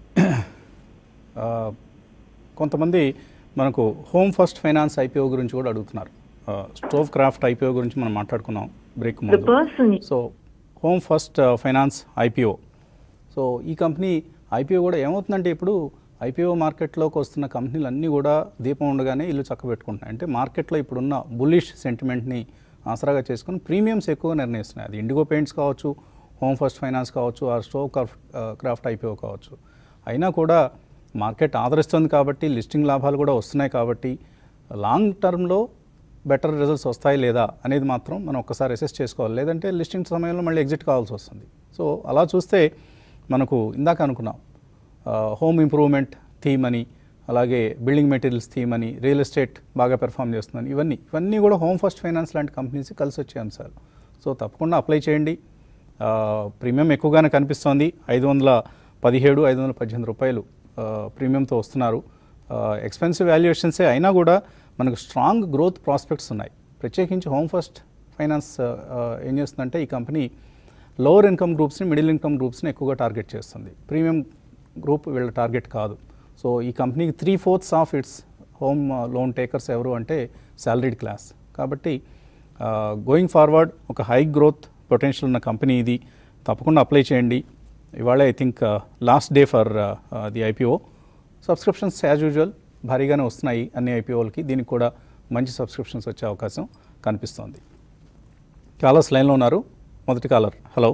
కొంతమంది మనకు హోమ్ ఫస్ట్ ఫైనాన్స్ ఐపీఓ గురించి కూడా అడుగుతున్నారు. స్టోవ్ క్రాఫ్ట్ ఐపీఓ గురించి మనం మాట్లాడుకున్నాం బ్రేక్ ముందు. So Home First Finance IPO. So ఈ కంపెనీ ఐపీఓ కూడా ఏమవుతుందంటే ఇప్పుడు ఐపీఓ మార్కెట్లోకి వస్తున్న కంపెనీలు అన్నీ కూడా దీపం ఉండగానే ఇల్లు చక్కబెట్టుకుంటున్నాయి. అంటే మార్కెట్లో ఇప్పుడున్న బుల్లిష్ సెంటిమెంట్ని ఆసరాగా చేసుకుని ప్రీమియమ్స్ ఎక్కువ నిర్ణయిస్తున్నాయి. అది ఇండిగో పెయింట్స్ కావచ్చు, హోమ్ ఫస్ట్ ఫైనాన్స్ కావచ్చు, ఆ స్టో క్రాఫ్ట్ ఐపీఓ కావచ్చు. అయినా కూడా మార్కెట్ ఆదరిస్తుంది కాబట్టి, లిస్టింగ్ లాభాలు కూడా వస్తున్నాయి కాబట్టి లాంగ్ టర్మ్లో బెటర్ రిజల్ట్స్ వస్తాయి లేదా అనేది మాత్రం మనం ఒక్కసారి అసెస్ చేసుకోవాలి. లేదంటే లిస్టింగ్ సమయంలో మళ్ళీ ఎగ్జిట్ కావాల్సి వస్తుంది. సో అలా చూస్తే మనకు ఇందాక అనుకున్నాం హోమ్ ఇంప్రూవ్మెంట్ థీమ్ అని, అలాగే బిల్డింగ్ మెటీరియల్స్ థీమ్ అని, రియల్ ఎస్టేట్ బాగా పెర్ఫామ్ చేస్తుందని, ఇవన్నీ ఇవన్నీ కూడా హోమ్ ఫస్ట్ ఫైనాన్స్ లాంటి కంపెనీస్ కలిసి వచ్చే అంశాలు. సో తప్పకుండా అప్లై చేయండి. ప్రీమియం ఎక్కువగానే కనిపిస్తోంది. ఐదు వందల పదిహేడు ఐదు వందల పద్దెనిమిది రూపాయలు ప్రీమియంతో వస్తున్నారు. ఎక్స్పెన్సివ్ వాల్యుయేషన్సే అయినా కూడా మనకు స్ట్రాంగ్ గ్రోత్ ప్రాస్పెక్ట్స్ ఉన్నాయి. ప్రత్యేకించి హోమ్ ఫస్ట్ ఫైనాన్స్ ఏం చేస్తుందంటే ఈ కంపెనీ లోవర్ ఇన్కమ్ గ్రూప్స్ని, మిడిల్ ఇన్కమ్ గ్రూప్స్ని ఎక్కువగా టార్గెట్ చేస్తుంది. ప్రీమియం గ్రూప్ వీళ్ళ టార్గెట్ కాదు. సో ఈ కంపెనీకి three fourths of its home loan takers ఎవరు అంటే సాలరీడ్ క్లాస్. కాబట్టి గోయింగ్ ఫార్వర్డ్ ఒక హై గ్రోత్ పొటెన్షియల్ ఉన్న కంపెనీ ఇది. తప్పకుండా అప్లై చేయండి. ఇవాళ I think last day for the IPO. Subscriptions as usual భారీగానే వస్తున్నాయి అన్ని ఐపీఓలకి. దీనికి కూడా మంచి సబ్స్క్రిప్షన్స్ వచ్చే అవకాశం కనిపిస్తోంది. కాలర్స్ లైన్లో ఉన్నారు. మొదటి కాలర్. హలో.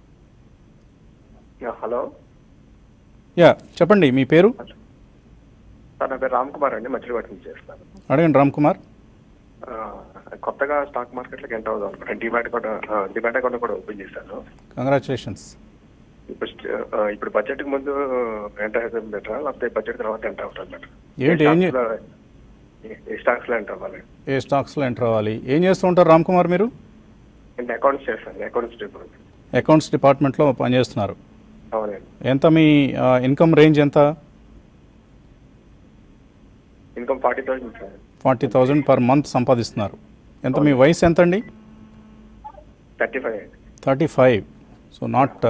హలో. యా చెప్పండి, మీ పేరు? సార్ నా పేరు రామ్ కుమార్ అండి, మచిలీపట్నం నుంచి చేస్తాను. అడగండి రామ్ కుమార్. కొత్తగా స్టాక్ మార్కెట్లోకి ఎంటర్ అవుదాం అనుకుంటాను. డిమాట్ అకౌంట్ డిమాట్ అకౌంట్ కూడా ఓపెన్ చేశాను. కంగ్రాచులేషన్స్. ఇప్పుడు ఇప్పుడు బడ్జెట్ కి ముందు ఎంటర్ అయితే బెటరా, లేకపోతే బడ్జెట్ తర్వాత ఎంటర్ అవుతాను బెటర్? ఏంటి ఏ స్టాక్స్ లో ఎంటర్ అవ్వాలి? ఏ స్టాక్స్లో ఎంటర్ అవ్వాలి? ఏం చేస్తూ ఉంటారు రామ్ కుమార్ మీరు? నేను అకౌంట్స్ చేస్తాను. Accounts department. అకౌంట్స్ డిపార్ట్మెంట్లో పనిచేస్తున్నారు. అవునండి. ఎంత మీ ఇన్కమ్ రేంజ్ ఎంత? Income forty thousand sir. Forty thousand per month సంపాదిస్తున్నారు. ఎంత మీ వయసు ఎంత అండి? Thirty five. Thirty five. So not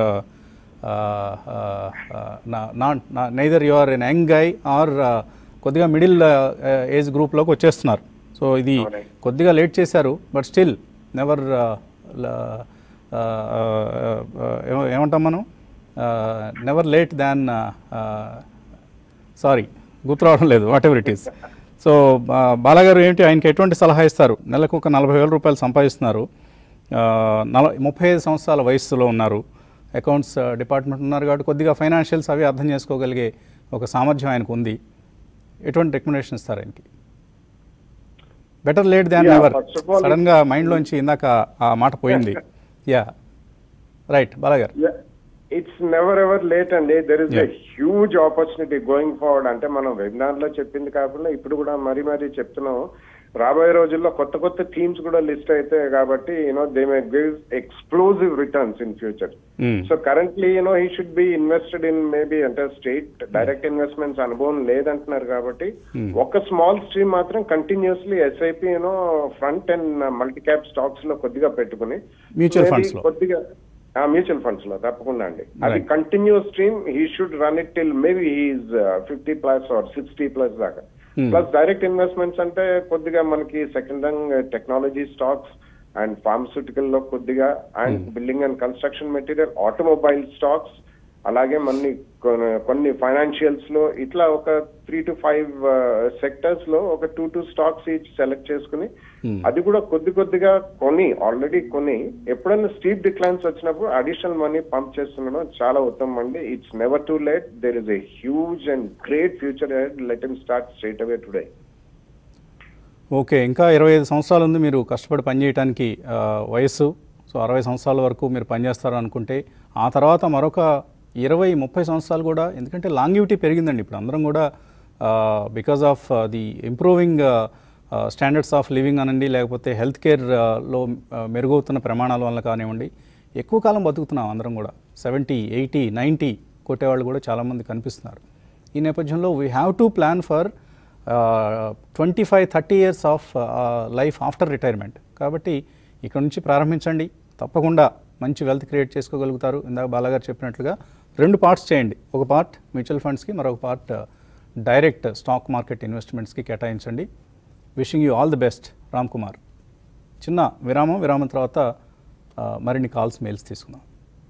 not neither you are an young guy or కొద్దిగా మిడిల్ ఏజ్ గ్రూప్లోకి వచ్చేస్తున్నారు. సో ఇది కొద్దిగా లేట్ చేశారు, బట్ స్టిల్ నెవర్ ఏమంటాం మనం, నెవర్ లేట్ దాన్, సారీ గుర్తు రావడం లేదు, whatever it is. So బాలాగారు ఏంటి, ఆయనకి ఎటువంటి సలహా ఇస్తారు? నెలకు ఒక నలభై వేల రూపాయలు సంపాదిస్తున్నారు, నల ముప్పై ఐదు సంవత్సరాల వయస్సులో ఉన్నారు, అకౌంట్స్ డిపార్ట్మెంట్ ఉన్నారు కాబట్టి కొద్దిగా ఫైనాన్షియల్స్ అవి అర్థం చేసుకోగలిగే ఒక సామర్థ్యం ఆయనకు ఉంది. ఎటువంటి రికమెండేషన్ ఇస్తారు ఆయనకి? Better late than never. సడన్గా మైండ్లోంచి ఇందాక ఆ మాట పోయింది. యా రైట్ బాలాగారు. ఇట్స్ నెవర్ ఎవర్ లేట్ అండి. There is a huge opportunity going forward. అంటే మనం వెబినార్ లో చెప్పింది కాకుండా ఇప్పుడు కూడా మరీ మరీ చెప్తున్నాం. రాబోయే రోజుల్లో కొత్త కొత్త థీమ్స్ కూడా లిస్ట్ అవుతాయి కాబట్టి you know they may give explosive returns in future. So currently you know he should be invested in maybe అంటే స్టేట్ డైరెక్ట్ ఇన్వెస్ట్మెంట్స్ అనుభవం లేదంటున్నారు కాబట్టి ఒక స్మాల్ స్ట్రీమ్ మాత్రం continuously SIP you know front and multi cap stocks లో కొద్దిగా పెట్టుకుని మ్యూచువల్ ఫండ్స్ లో కొద్దిగా మ్యూచువల్ ఫండ్స్ లో తప్పకుండా అండి. అది continuous stream. He should run it till maybe he's fifty plus or sixty plus దాకా. ప్లస్ డైరెక్ట్ ఇన్వెస్ట్మెంట్స్ అంటే కొద్దిగా మనకి second rung technology stocks and pharmaceutical లో కొద్దిగా, and building and construction material, automobile stocks, అలాగే మన కొన్ని ఫైనాన్షియల్స్ లో ఇట్లా ఒక త్రీ టు ఫైవ్ సెక్టర్స్ లో ఒక two two stocks each select చేసుకుని అది కూడా కొద్ది కొద్దిగా కొని ఆల్రెడీ కొని ఎప్పుడైనా స్టీప్ డిక్లైన్స్ వచ్చినప్పుడు అడిషనల్ మనీ పంప్ చేస్తుండడం చాలా ఉత్తమం అండి. It's never too late. There is a huge and great future ahead. Let him start straight away today. Okay, ఇంకా ఇరవై ఐదు సంవత్సరాలు ఉంది మీరు కష్టపడి పనిచేయడానికి వయస్సు. సో అరవై సంవత్సరాల వరకు మీరు పనిచేస్తారు అనుకుంటే ఆ తర్వాత మరొక ఇరవై ముప్పై సంవత్సరాలు కూడా, ఎందుకంటే లాంగివిటీ పెరిగిందండి ఇప్పుడు అందరం కూడా because of the improving standards of living అనండి, లేకపోతే హెల్త్ కేర్లో మెరుగవుతున్న ప్రమాణాల వల్ల కానివ్వండి, ఎక్కువ కాలం బతుకుతున్నాం అందరం కూడా. సెవెంటీ ఎయిటీ నైంటీ కొట్టేవాళ్ళు కూడా చాలామంది కనిపిస్తున్నారు. ఈ నేపథ్యంలో we have to plan for twenty five thirty years of life after retirement. కాబట్టి ఇక్కడ నుంచి ప్రారంభించండి, తప్పకుండా మంచి వెల్త్ క్రియేట్ చేసుకోగలుగుతారు. ఇందాక బాలాగారు చెప్పినట్లుగా రెండు పార్ట్స్ చేయండి. ఒక పార్ట్ మ్యూచువల్ ఫండ్స్కి, మరొక పార్ట్ డైరెక్ట్ స్టాక్ మార్కెట్ ఇన్వెస్ట్మెంట్స్కి కేటాయించండి. Wishing you all the best Ram Kumar. చిన్న విరామం, విరామం తర్వాత మరిన్ని కాల్స్ మెయిల్స్ తీసుకుందాం.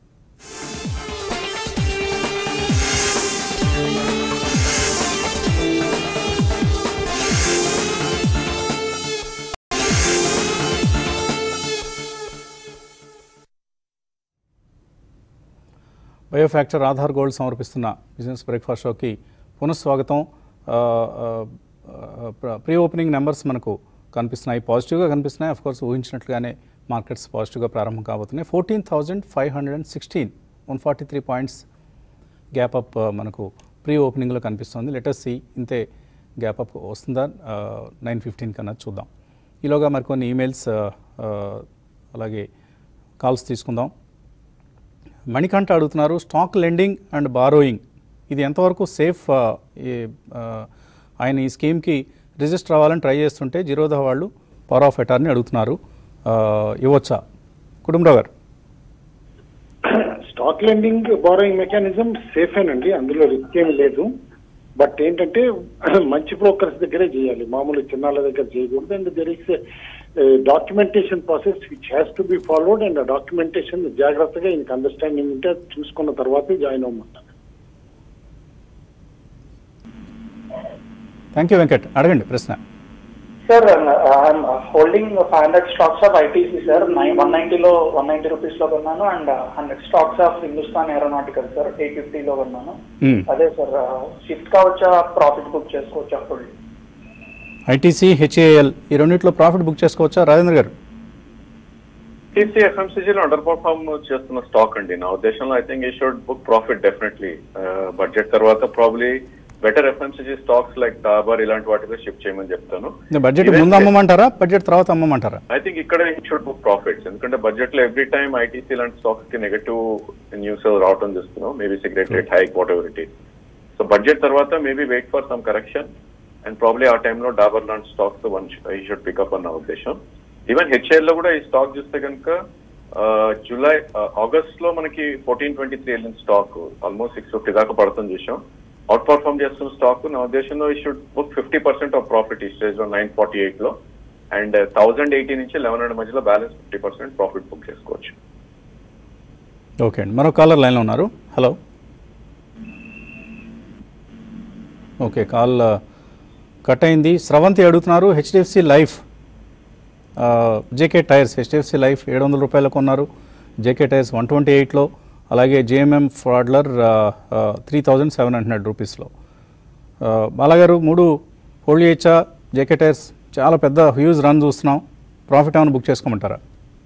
బయోఫ్యాక్చర్ ఆధార్ గోల్డ్ సమర్పిస్తున్న బిజినెస్ బ్రేక్ఫాస్ట్ షోకి పునఃస్వాగతం. ప్రీ ఓపెనింగ్ నెంబర్స్ మనకు కనిపిస్తున్నాయి, పాజిటివ్గా కనిపిస్తున్నాయి. అఫ్ కోర్స్ ఊహించినట్లుగానే మార్కెట్స్ పాజిటివ్గా ప్రారంభం కాబోతున్నాయి. Fourteen thousand five hundred and sixteen one forty three points gap up మనకు ప్రీ ఓపెనింగ్లో కనిపిస్తుంది. లెటస్ సి ఇంతే గ్యాప్ అప్ వస్తుందా నైన్ ఫిఫ్టీన్ కన్నా చూద్దాం. ఈలోగా మరికొన్ని ఈమెయిల్స్ అలాగే కాల్స్ తీసుకుందాం. మణికంఠ అడుగుతున్నారు, స్టాక్ లెండింగ్ అండ్ బారోయింగ్ ఇది ఎంతవరకు సేఫ్? ఆయన ఈ స్కీమ్కి రిజిస్టర్ అవ్వాలని ట్రై చేస్తుంటే జీరోదా వాళ్ళు పవర్ ఆఫ్ అటార్నీ అడుగుతున్నారు, ఇవ్వచ్చా? కుటుంబరావు గారు. స్టాక్ లెండింగ్ బారోయింగ్ మెకానిజం సేఫేనండి, అందులో రిస్క్ ఏమి లేదు. బట్ ఏంటంటే మంచి బ్రోకర్స్ దగ్గరే చేయాలి, మామూలు చిన్నాల దగ్గర చేయకూడదు. And there is documentation process which has to be followed. And ఆ డాక్యుమెంటేషన్ జాగ్రత్తగా ఇంక అండర్స్టాండింగ్ ఉంటే చూసుకున్న తర్వాతే జాయిన్ అవ్వమంటారు. Thank you Venkat. అడగండి ప్రశ్న. Sir I'm holding five hundred stocks of ITC sir. Nine one నైన్టీలో వన్ నైన్టీ రూపీస్లో కొన్నాను. And hundred stocks of Hindustan aeronautical sir eight ఫిఫ్టీలో కొన్నాను. అదే సార్ షిఫ్ట్ కావచ్చా, ప్రాఫిట్ బుక్ చేసుకోవచ్చా? హోల్డింగ్ ఐటీసీ హెచ్ఏఎల్ ఈ రెండింటిలో ప్రాఫిట్ బుక్ చేసుకోవచ్చా రాజేంద్ర గారు? ఐటీసీ ఎఫ్ఎంసీజీలో అండర్ పర్ఫార్మ్ చేస్తున్న స్టాక్ అండి. నా ఉద్దేశంలో I think he should book profit definitely. Budget తర్వాత probably better FMCG stocks like Dabur ఇలాంటి వాటికి షిఫ్ట్ చేయమని చెప్తాను. బడ్జెట్ ముందు అమ్మమంటారా, బడ్జెట్ తర్వాత అమ్మమంటారా? ఐ థింక్ ఇక్కడ షుడ్ బుక్ ప్రాఫిట్స్. ఎందుకంటే బడ్జెట్ లో ఎవ్రీ టైమ్ ఐటీసీ లాంటి స్టాక్స్ కి నెగటివ్ న్యూస్ రావడం చూస్తున్నాం. Maybe cigarette rate hike whatever it is. So budget తర్వాత maybe wait for some correction and probably ఆ టైంలో డాబర్ లాంటి stocks one he should pick up అన్న ఉద్దేశం. ఈవెన్ హెచ్ఏఎల్ లో కూడా ఈ స్టాక్ చూస్తే కనుక జూలై ఆగస్ట్ లో మనకి ఫోర్టీన్ ట్వంటీ త్రీ వెళ్ళిన స్టాక్ ఆల్మోస్ట్ సిక్స్ ఫిఫ్టీ దాకా పడుతుంది చూసాం. అవుట్ పర్ఫార్మ్ చేస్తున్న స్టాక్ నా ఉద్దేశంలో he should book fifty percent of profit ఈ స్టేజ్ లో నైన్ ఫార్టీ ఎయిట్ లో. అండ్ థౌసండ్ ఎయిటీ నుంచి లెవెన్ హండ్రెడ్ మధ్యలో balance fifty percent profit book చేసుకోవచ్చు. ఓకే అండి, మరో కాలర్ లైన్లో ఉన్నారు. హలో. ఓకే, కాల్ కట్ అయింది. స్రవంతి అడుగుతున్నారు, HDFC Life JK Tyres HDFC Life ఏడు వందల రూపాయలకు ఉన్నారు, జేకే టైర్స్ వన్ ట్వంటీ ఎయిట్లో, అలాగే JMM Pfaudler three thousand seven hundred రూపీస్లో. బాలాగారు మూడు హోల్డ్ చేయొచ్చా? జేకే టైర్స్ చాలా పెద్ద హ్యూజ్ రన్ చూస్తున్నాం, ప్రాఫిట్ ఏమైనా బుక్ చేసుకోమంటారా?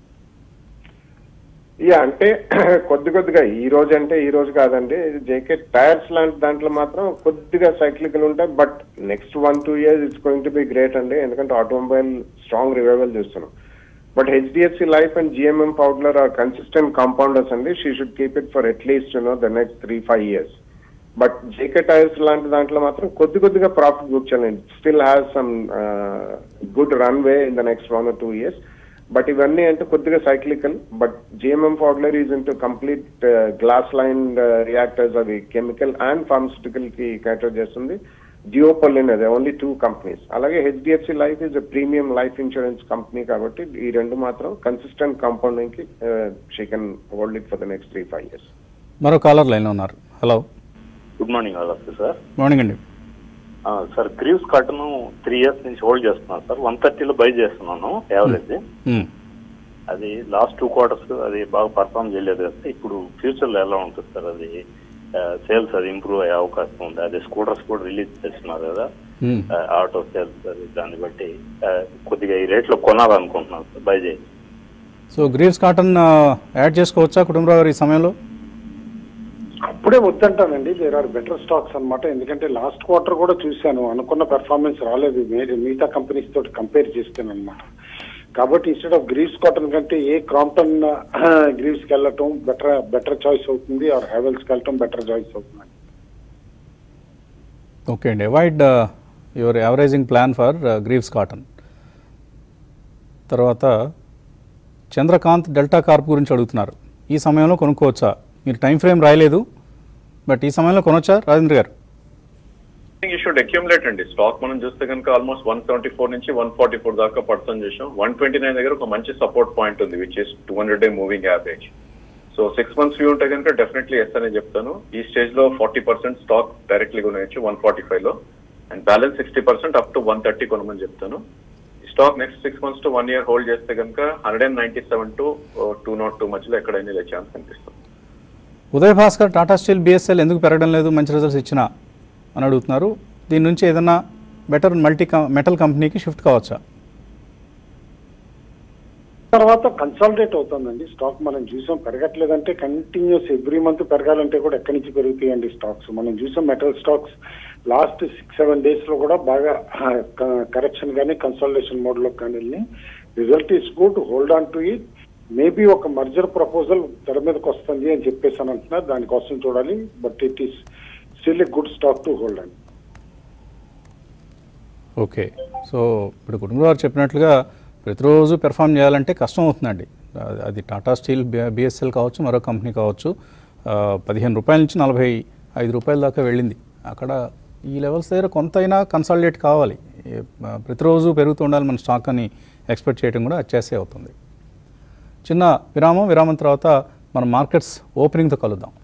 యా అంటే కొద్ది కొద్దిగా ఈ రోజు అంటే ఈ రోజు కాదండి, జేకే టైర్స్ లాంటి దాంట్లో మాత్రం కొద్దిగా సైక్లికల్ ఉంటాయి. But next one two years it's going to be great అండి, ఎందుకంటే ఆటోమొబైల్ స్ట్రాంగ్ రివైవల్ చూస్తున్నాం. But HDFC Life and GMM Pfaudler are consistent compounders అండి. She should keep it for at least you know the next three five years. But JK Tyres లాంటి దాంట్లో మాత్రం కొద్ది కొద్దిగా profit book చేయాలి. Still has some good runway in the next one or two years. But ఇవన్నీ అంటే కొద్దిగా cyclical. But GMM Pfaudler is into complete glass line reactors, అవి కెమికల్ అండ్ ఫార్మస్యూటికల్ కి క్యాటర్ చేస్తుంది. జియోపొలిన్ అదే ఓన్లీ టూ కంపెనీస్. అలాగే HDFC Life is a premium life insurance company కాబట్టి ఈ రెండు మాత్రం కన్సిస్టెంట్ కాంపౌండింగ్ కి she can hold it for the next three five years. మరో కాలర్ లైన్ లో ఉన్నారు. Hello, good morning all of you sir. Morning అండి. Sir Greaves Cotton three years నుంచి హోల్డ్ చేస్తున్నాను సార్. వన్ థర్టీలో బై చేస్తున్నాను average. అది లాస్ట్ టూ క్వార్టర్స్ అది బాగా పర్ఫామ్ చేయలేదు కదా. ఇప్పుడు ఫ్యూచర్ లో ఎలా ఉంటుంది సార్? అది సేల్స్ అది ఇంప్రూవ్ అయ్యే అవకాశం ఉంది. అదే స్కూటర్స్ కూడా రిలీజ్ చేస్తున్నారు కదా, ఆటో సేల్స్, అది దాన్ని బట్టి కొద్దిగా ఈ రేట్లో కొనాలనుకుంటున్నాను సార్, బై చేసి. సో గ్రీవ్స్ కాటన్ యాడ్ చేసుకోవచ్చా కుటుంబరావు గారు ఈ సమయంలో? అప్పుడే వద్దంటానండి. దేర్ ఆర్ బెటర్ స్టాక్స్ అనమాట. ఎందుకంటే లాస్ట్ క్వార్టర్ కూడా చూశాను, అనుకున్న పెర్ఫార్మెన్స్ రాలేదు మిగతా కంపెనీస్ తోటి కంపేర్ చేస్తాను అనమాట. కాబట్టి ఇన్స్టెడ్ ఆఫ్ గ్రీవ్స్ కాటన్ కంటే ఏ క్రాంప్టన్ గ్రీవ్స్కి వెళ్ళటం బెటర్ బెటర్ చాయిస్ అవుతుంది, ఆర్ హ్యావెల్స్కి వెళ్ళటం బెటర్ చాయిస్ అవుతుంది. ఓకే అండి, avoid your averaging plan for Greaves Cotton. తర్వాత చంద్రకాంత్ డెల్టా కార్ప్ గురించి అడుగుతున్నారు, ఈ సమయంలో కొనుక్కోవచ్చా? మీరు టైం ఫ్రేమ్ రాయలేదు, బట్ ఈ సమయంలో కొనొచ్చా రాజేంద్ర గారు? యూ షుడ్ అక్యూములేట్ అండి. స్టాక్ మనం చూస్తే కనుక ఆల్మోస్ట్ వన్ సెవెంటీ ఫోర్ నుంచి వన్ ఫార్టీ ఫోర్ దాకా పర్సన్ చేసాం. వన్ ట్వంటీ నైన్ దగ్గర ఒక మంచి సపోర్ట్ పాయింట్ ఉంది, which is two hundred day moving average. So six months view ఉంటే కనుక డెఫినెట్లీ ఎస్ అనే చెప్తాను. ఈ స్టేజ్ లో ఫార్టీ పర్సెంట్ స్టాక్ డైరెక్ట్లీ కొనేయచ్చు వన్ ఫార్టీ ఫైవ్ లో, and balance sixty percent up to one thirty కొనమని చెప్తాను. ఈ stock next six months to one year hold చేస్తే కనుక hundred and ninety seven to two not two మధ్యలో ఎక్కడైనా వెళ్ళే ఛాన్స్ కనిపిస్తుంది. ఉదయ్ భాస్కర్, టాటా స్టీల్ బిఎస్ఎల్ ఎందుకు పెరగడం లేదు మంచి రిజల్ట్స్ ఇచ్చినా అని అడుగుతున్నారు. దీని నుంచి ఏదైనా బెటర్ మల్టీ మెటల్ కంపెనీకి షిఫ్ట్ కావచ్చా? తర్వాత కన్సాలిడేట్ అవుతుందండి స్టాక్. మనం చూసాం పెరగట్లేదంటే కంటిన్యూస్ ఎవ్రీ మంత్ పెరగాలంటే కూడా ఎక్కడి నుంచి పెరుగుతాయండి స్టాక్స్. మనం చూసాం metal stocks last six seven days లో కూడా బాగా కరెక్షన్ కానీ కన్సాలిడేషన్ మోడ్ లో కానీ వెళ్ళి result is good, hold on to it. Maybe ఒక మర్జర్ ప్రపోజల్ తెర మీదకి వస్తుంది అని చెప్పేసి అని అంటున్నారు, దానికోసం చూడాలి. But it is still a good stock to hold అండి. ఓకే, సో ఇప్పుడు కుటుంబ వారు చెప్పినట్లుగా ప్రతిరోజు పెర్ఫామ్ చేయాలంటే కష్టం అవుతుందండి. అది టాటా స్టీల్, బిఎస్ఎల్ కావచ్చు, మరో కంపెనీ కావచ్చు. పదిహేను రూపాయల నుంచి నలభై ఐదు రూపాయల దాకా వెళ్ళింది. అక్కడ ఈ లెవెల్స్ దగ్గర కొంతైనా కన్సాలిడేట్ కావాలి. ప్రతిరోజు పెరుగుతూ ఉండాలి మన స్టాక్ అని ఎక్స్పెక్ట్ చేయడం కూడా అత్యాసే అవుతుంది. చిన్న విరామం, విరామం తర్వాత మన మార్కెట్స్ ఓపెనింగ్తో కలుద్దాం.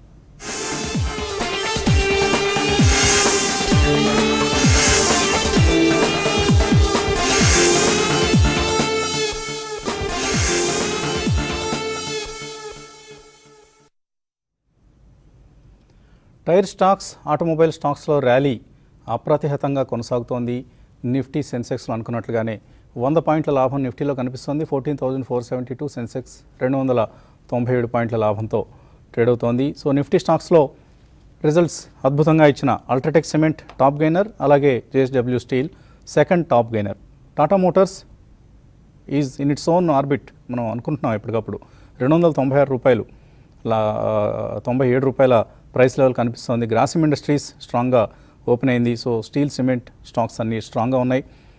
టైర్ స్టాక్స్, ఆటోమొబైల్ స్టాక్స్లో ర్యాలీ అప్రతిహతంగా కొనసాగుతోంది. నిఫ్టీ, సెన్సెక్స్లో అనుకున్నట్లుగానే వంద పాయింట్ల లాభం నిఫ్టీలో కనిపిస్తోంది. Fourteen thousand four seventy two Sensex రెండు వందల తొంభై ఏడు పాయింట్ల లాభంతో ట్రేడ్ అవుతోంది. సో నిఫ్టీ స్టాక్స్లో రిజల్ట్స్ అద్భుతంగా ఇచ్చిన అల్ట్రాటెక్ సిమెంట్ టాప్ గెయినర్, అలాగే JSW Steel second top gainer. Tata Motors is in its own orbit. మనం అనుకుంటున్నాం ఎప్పటికప్పుడు రెండు వందల తొంభై ఆరు రూపాయలు లా తొంభై ఏడు రూపాయల ప్రైస్ లెవెల్ కనిపిస్తోంది. గ్రాసిమ్ ఇండస్ట్రీస్ స్ట్రాంగ్గా ఓపెన్ అయింది. సో స్టీల్, సిమెంట్ స్టాక్స్ అన్నీ స్ట్రాంగ్గా ఉన్నాయి.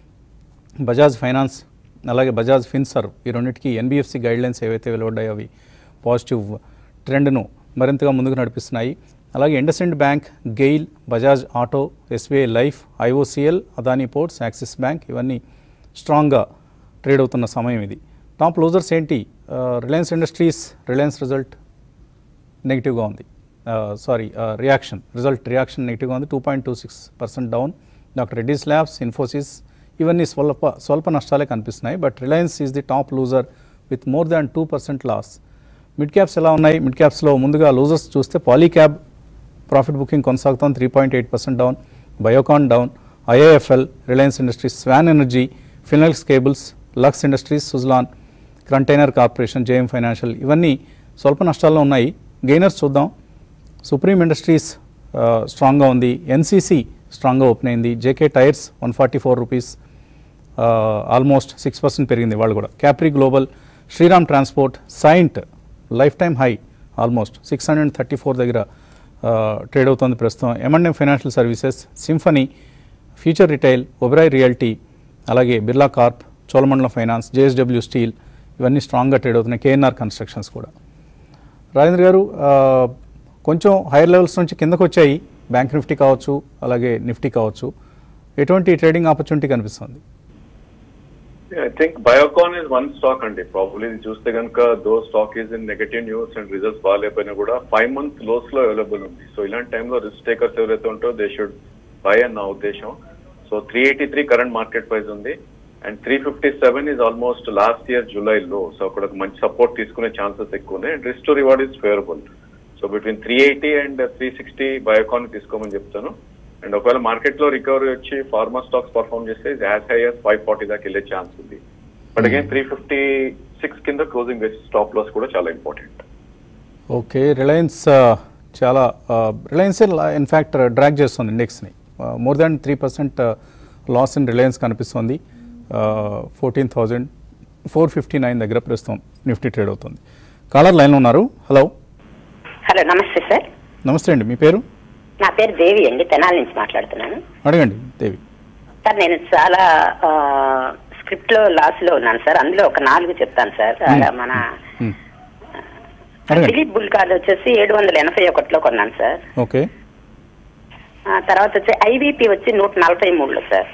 బజాజ్ ఫైనాన్స్ అలాగే బజాజ్ ఫిన్సర్వ్ ఈ రెండింటికి ఎన్బిఎఫ్సి గైడ్లైన్స్ ఏవైతే వెలువడ్డాయో అవి పాజిటివ్ ట్రెండ్ను మరింతగా ముందుకు నడిపిస్తున్నాయి. అలాగే IndusInd Bank, GAIL, Bajaj Auto, SBI Life, IOCL, Adani Ports, Axis Bank ఇవన్నీ స్ట్రాంగ్గా ట్రేడ్ అవుతున్న సమయం ఇది. టాప్ లూజర్స్ ఏంటి? రిలయన్స్ ఇండస్ట్రీస్ రిలయన్స్ రిజల్ట్ నెగిటివ్గా ఉంది. సారీ రియాక్షన్ రిజల్ట్ రియాక్షన్ నెగిటివ్గా ఉంది. Two point two six percent down. Dr Reddy's Labs, Infosys ఇవన్నీ స్వల్ప స్వల్ప నష్టాలే కనిపిస్తున్నాయి. But Reliance is the top loser with more than two percent loss. Mid caps ఎలా ఉన్నాయి? మిడ్ క్యాప్స్లో ముందుగా లూజర్స్ చూస్తే పాలీక్యాబ్ ప్రాఫిట్ బుకింగ్ కొనసాగుతోంది, three point eight percent down. Biocon down, IIFL, Reliance Industries, Swan Energy, Finolex Cables, Lux Industries, Suzlon, Container Corporation, JM Financial ఇవన్నీ స్వల్ప నష్టాల్లో ఉన్నాయి. Gainers చూద్దాం. సుప్రీం ఇండస్ట్రీస్ స్ట్రాంగ్గా ఉంది. ఎన్సీసీ స్ట్రాంగ్గా ఓపెన్ అయింది. JK Tyres one forty four rupees almost six percent పెరిగింది వాళ్ళు కూడా. Capri Global, Shriram Transport, Cyient lifetime high almost six hundred thirty four దగ్గర ట్రేడ్ అవుతుంది ప్రస్తుతం. M and M Financial Services, Symphony, Future Retail, Oberoi Realty, అలాగే Birla Corp, Cholamandalam Finance, JSW Steel ఇవన్నీ స్ట్రాంగ్గా trade అవుతున్నాయి. కేఎన్ఆర్ కన్స్ట్రక్షన్స్ కూడా. రాజేంద్ర గారు, కొంచెం హైయర్ లెవెల్స్ నుంచి కిందకు వచ్చాయి బ్యాంక్ నిఫ్టీ కావచ్చు, అలాగే నిఫ్టీ కావచ్చు. ఎటువంటి ట్రేడింగ్ ఆపర్చునిటీ కనిపిస్తుంది? I think Biocon is one stock అండి. ప్రాబ్లీ చూస్తే కనుక though stock is in negative news and results బాగాలేకపోయినా కూడా ఫైవ్ మంత్ లోస్ లో అవైలబుల్ ఉంది. సో ఇలాంటి టైంలో రిస్క్ టేకర్స్ ఎవరైతే ఉంటారో దే షుడ్ బై అని నా ఉద్దేశం. So three eighty three current market price ఉంది and three fifty seven is almost last year July లో. సో అక్కడ ఒక మంచి సపోర్ట్ తీసుకునే ఛాన్సెస్ ఎక్కువ ఉన్నాయి and risk to reward is favourable. So between three eighty and three sixty Biocon తీసుకోమని చెప్తాను. అండ్ ఒకవేళ మార్కెట్ లో రికవరీ వచ్చి ఫార్మా స్టాక్స్ పర్ఫార్మ్ చేస్తే as high as five forty దాకా వెళ్ళే ఛాన్స్ ఉంది. But again three fifty six కింద క్లోజింగ్ వేసి స్టాప్ లాస్ కూడా చాలా ఇంపార్టెంట్. ఓకే, రిలయన్స్ చాలా రిలయన్స్ ఇన్ఫ్యాక్ట్ డ్రాగ్ చేస్తుంది ఇండెక్స్ని. More than three percent loss in Reliance కనిపిస్తుంది. Fourteen thousand four fifty nine దగ్గర ప్రస్తుతం నిఫ్టీ ట్రేడ్ అవుతుంది. కాలర్ లైన్లో ఉన్నారు. హలో. హలో, నమస్తే సార్. నమస్తే అండి, మీ పేరు? నా పేరు దేవి అండి, తెనాలి నుంచి మాట్లాడుతున్నాను. అడగండి దేవి. సార్ నేను చాలా స్క్రిప్ట్ లో లాస్ లో ఉన్నాను సార్. అందులో ఒక నాలుగు చెప్తాను సార్. మన దిలీప్ బుల్ కార్డ్ వచ్చేసి ఏడు వందల ఎనభై ఒకటిలో కొన్నాను సార్. ఓకే. తర్వాత వచ్చి ఐబీపీ వచ్చి నూట నలభై మూడులో సార్.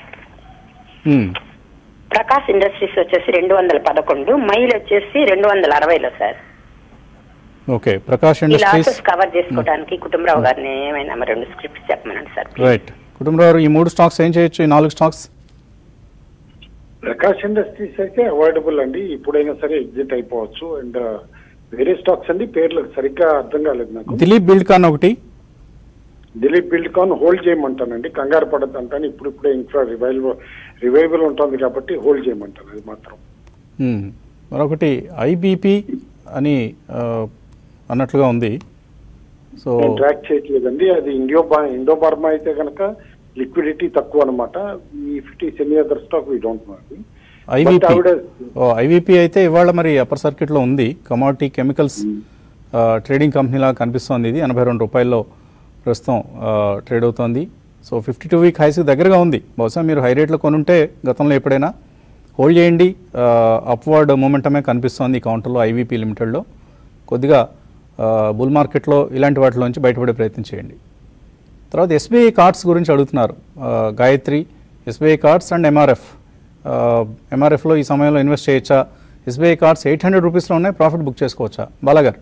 ప్రకాష్ ఇండస్ట్రీస్ వచ్చేసి రెండు వందల పదకొండు, మైల్ వచ్చేసి రెండు వందల అరవైలో sir. Okay, Prakash Industries cover చేసుకోవడానికి కుటుంబరావు గారిని ఏమైనా రెండు స్క్రిప్ట్స్ చెప్పమనండి సార్. రైట్, కుటుంబరావు ఈ మూడు స్టాక్స్ ఏం చేయొచ్చు, ఈ నాలుగు స్టాక్స్? ప్రకాష్ ఇండస్ట్రీస్ అయితే అవాయిడబుల్ అండి, ఇప్పుడైనా సరే ఎగ్జిట్ అయిపోవచ్చు. అండ్ వేరే స్టాక్స్ అండి పేర్లకు సరిగ్గా అర్థం కాలేదు నాకు. దిలీప్ బిల్డ్కాన్ ఒకటి. దిలీప్ బిల్డ్కాన్ హోల్డ్ చేయమంటానండి, కంగారు పడద్దు అంటాను. ఇప్పుడు ఇప్పుడే ఇన్ఫ్రా రివైవల్ రివైవల్ ఉంటుంది కాబట్టి హోల్డ్ చేయమంటాను అది మాత్రం. మరొకటి ఐబీపీ అని అన్నట్లుగా ఉంది, సో ట్రాక్ చేయట్లేదండి. అది ఇండియో ఇండో బర్మా అయితే కనుక లిక్విడిటీ తక్కువ అనమాట. If it is any other stock we don't know. IVP IVP అయితే ఇవాళ మరి అప్పర్ సర్క్యూట్లో ఉంది, కమోడిటీ కెమికల్స్ ట్రేడింగ్ కంపెనీలా కనిపిస్తోంది. ఇది ఎనభై రెండు రూపాయల్లో ప్రస్తుతం ట్రేడ్ అవుతోంది. సో ఫిఫ్టీ టూ వీక్ హైస్కి దగ్గరగా ఉంది. బహుశా మీరు హై రేట్లో కొనుంటే గతంలో ఎప్పుడైనా హోల్డ్ చేయండి, అప్వర్డ్ మూమెంటమే కనిపిస్తోంది ఈ కౌంటర్లో ఐవీపీ లిమిటెడ్లో. కొద్దిగా బుల్ మార్కెట్లో ఇలాంటి వాటిలోంచి బయటపడే ప్రయత్నం చేయండి. తర్వాత ఎస్బీఐ కార్డ్స్ గురించి అడుగుతున్నారు Gayatri. SBI Cards and MRF, ఎంఆర్ఎఫ్లో ఈ సమయంలో ఇన్వెస్ట్ చేయొచ్చా? ఎస్బీఐ కార్డ్స్ ఎయిట్ హండ్రెడ్ రూపీస్లో ఉన్నాయి, ప్రాఫిట్ బుక్ చేసుకోవచ్చా? బాలాగారు.